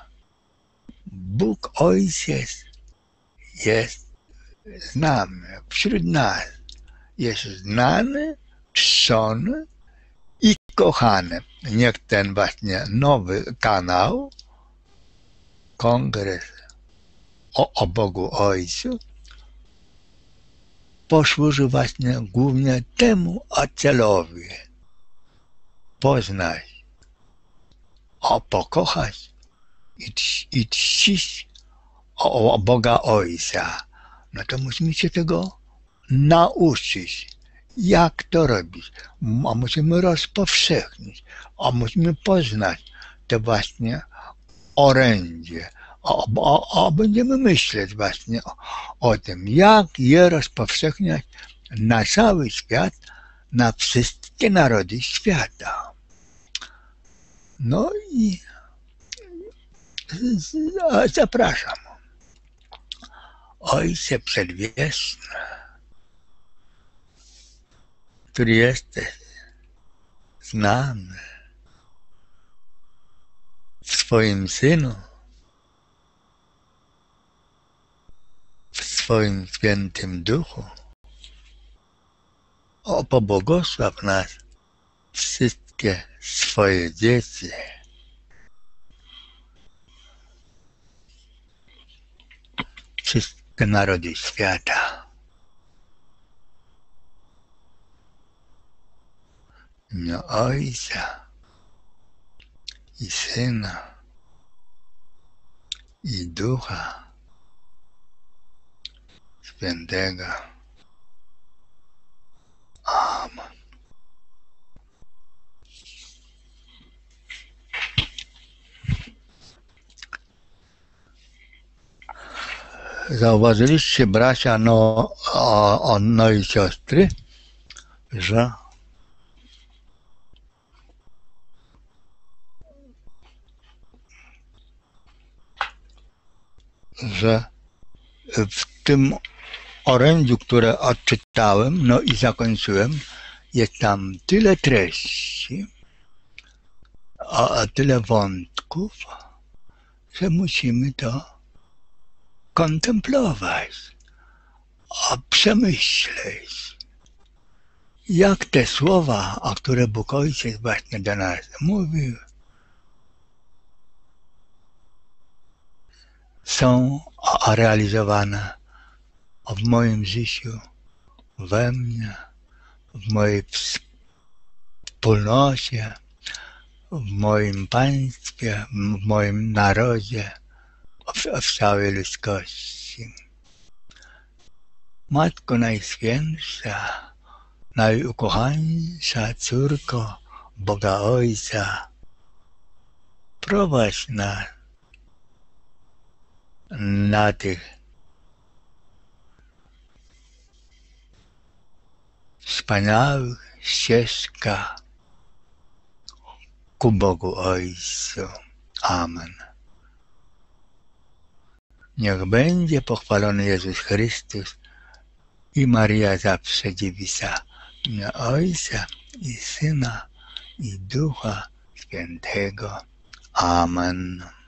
Bóg Ojciec jest z nami, wśród nas. Jest znany, czczony i kochany. Niech ten właśnie nowy kanał, Kongres o, o Bogu Ojcu, posłuży właśnie głównie temu celowi. Poznać, o pokochać i, i czcić o, o Boga Ojca. No to musimy się tego nauczyć. Jak to robić? A musimy rozpowszechnić, a musimy poznać te właśnie orędzie. A, a, a będziemy myśleć właśnie o, o tym, jak je rozpowszechniać na cały świat, na wszystkie narody świata. No i zapraszam. Ojcze Przedwieczny, który jesteś z nami, w swoim Synu, w swoim Świętym Duchu, o pobłogosław nas wszystkie swoje dzieci. Wszystkie narody świata. W imię Ojca i Syna i Ducha Świętego. Amen. Zauważyliście, bracia, no, o, o, no i siostry, że że w tym orędziu, które odczytałem, no i zakończyłem, jest tam tyle treści, a tyle wątków, że musimy to kontemplować, a przemyśleć, jak te słowa, o które Bóg Ojciec właśnie do nas mówił, są realizowane w moim życiu, we mnie, w mojej wspólnocie, w moim państwie, w moim narodzie, w, w całej ludzkości. Matko Najświętsza, najukochańsza córko Boga Ojca, prowadź nas na tych wspaniałych ścieżkach ku Bogu Ojcu. Amen. Niech będzie pochwalony Jezus Chrystus i Maria zawsze dziewica, w imię Ojca i Syna i Ducha Świętego. Amen.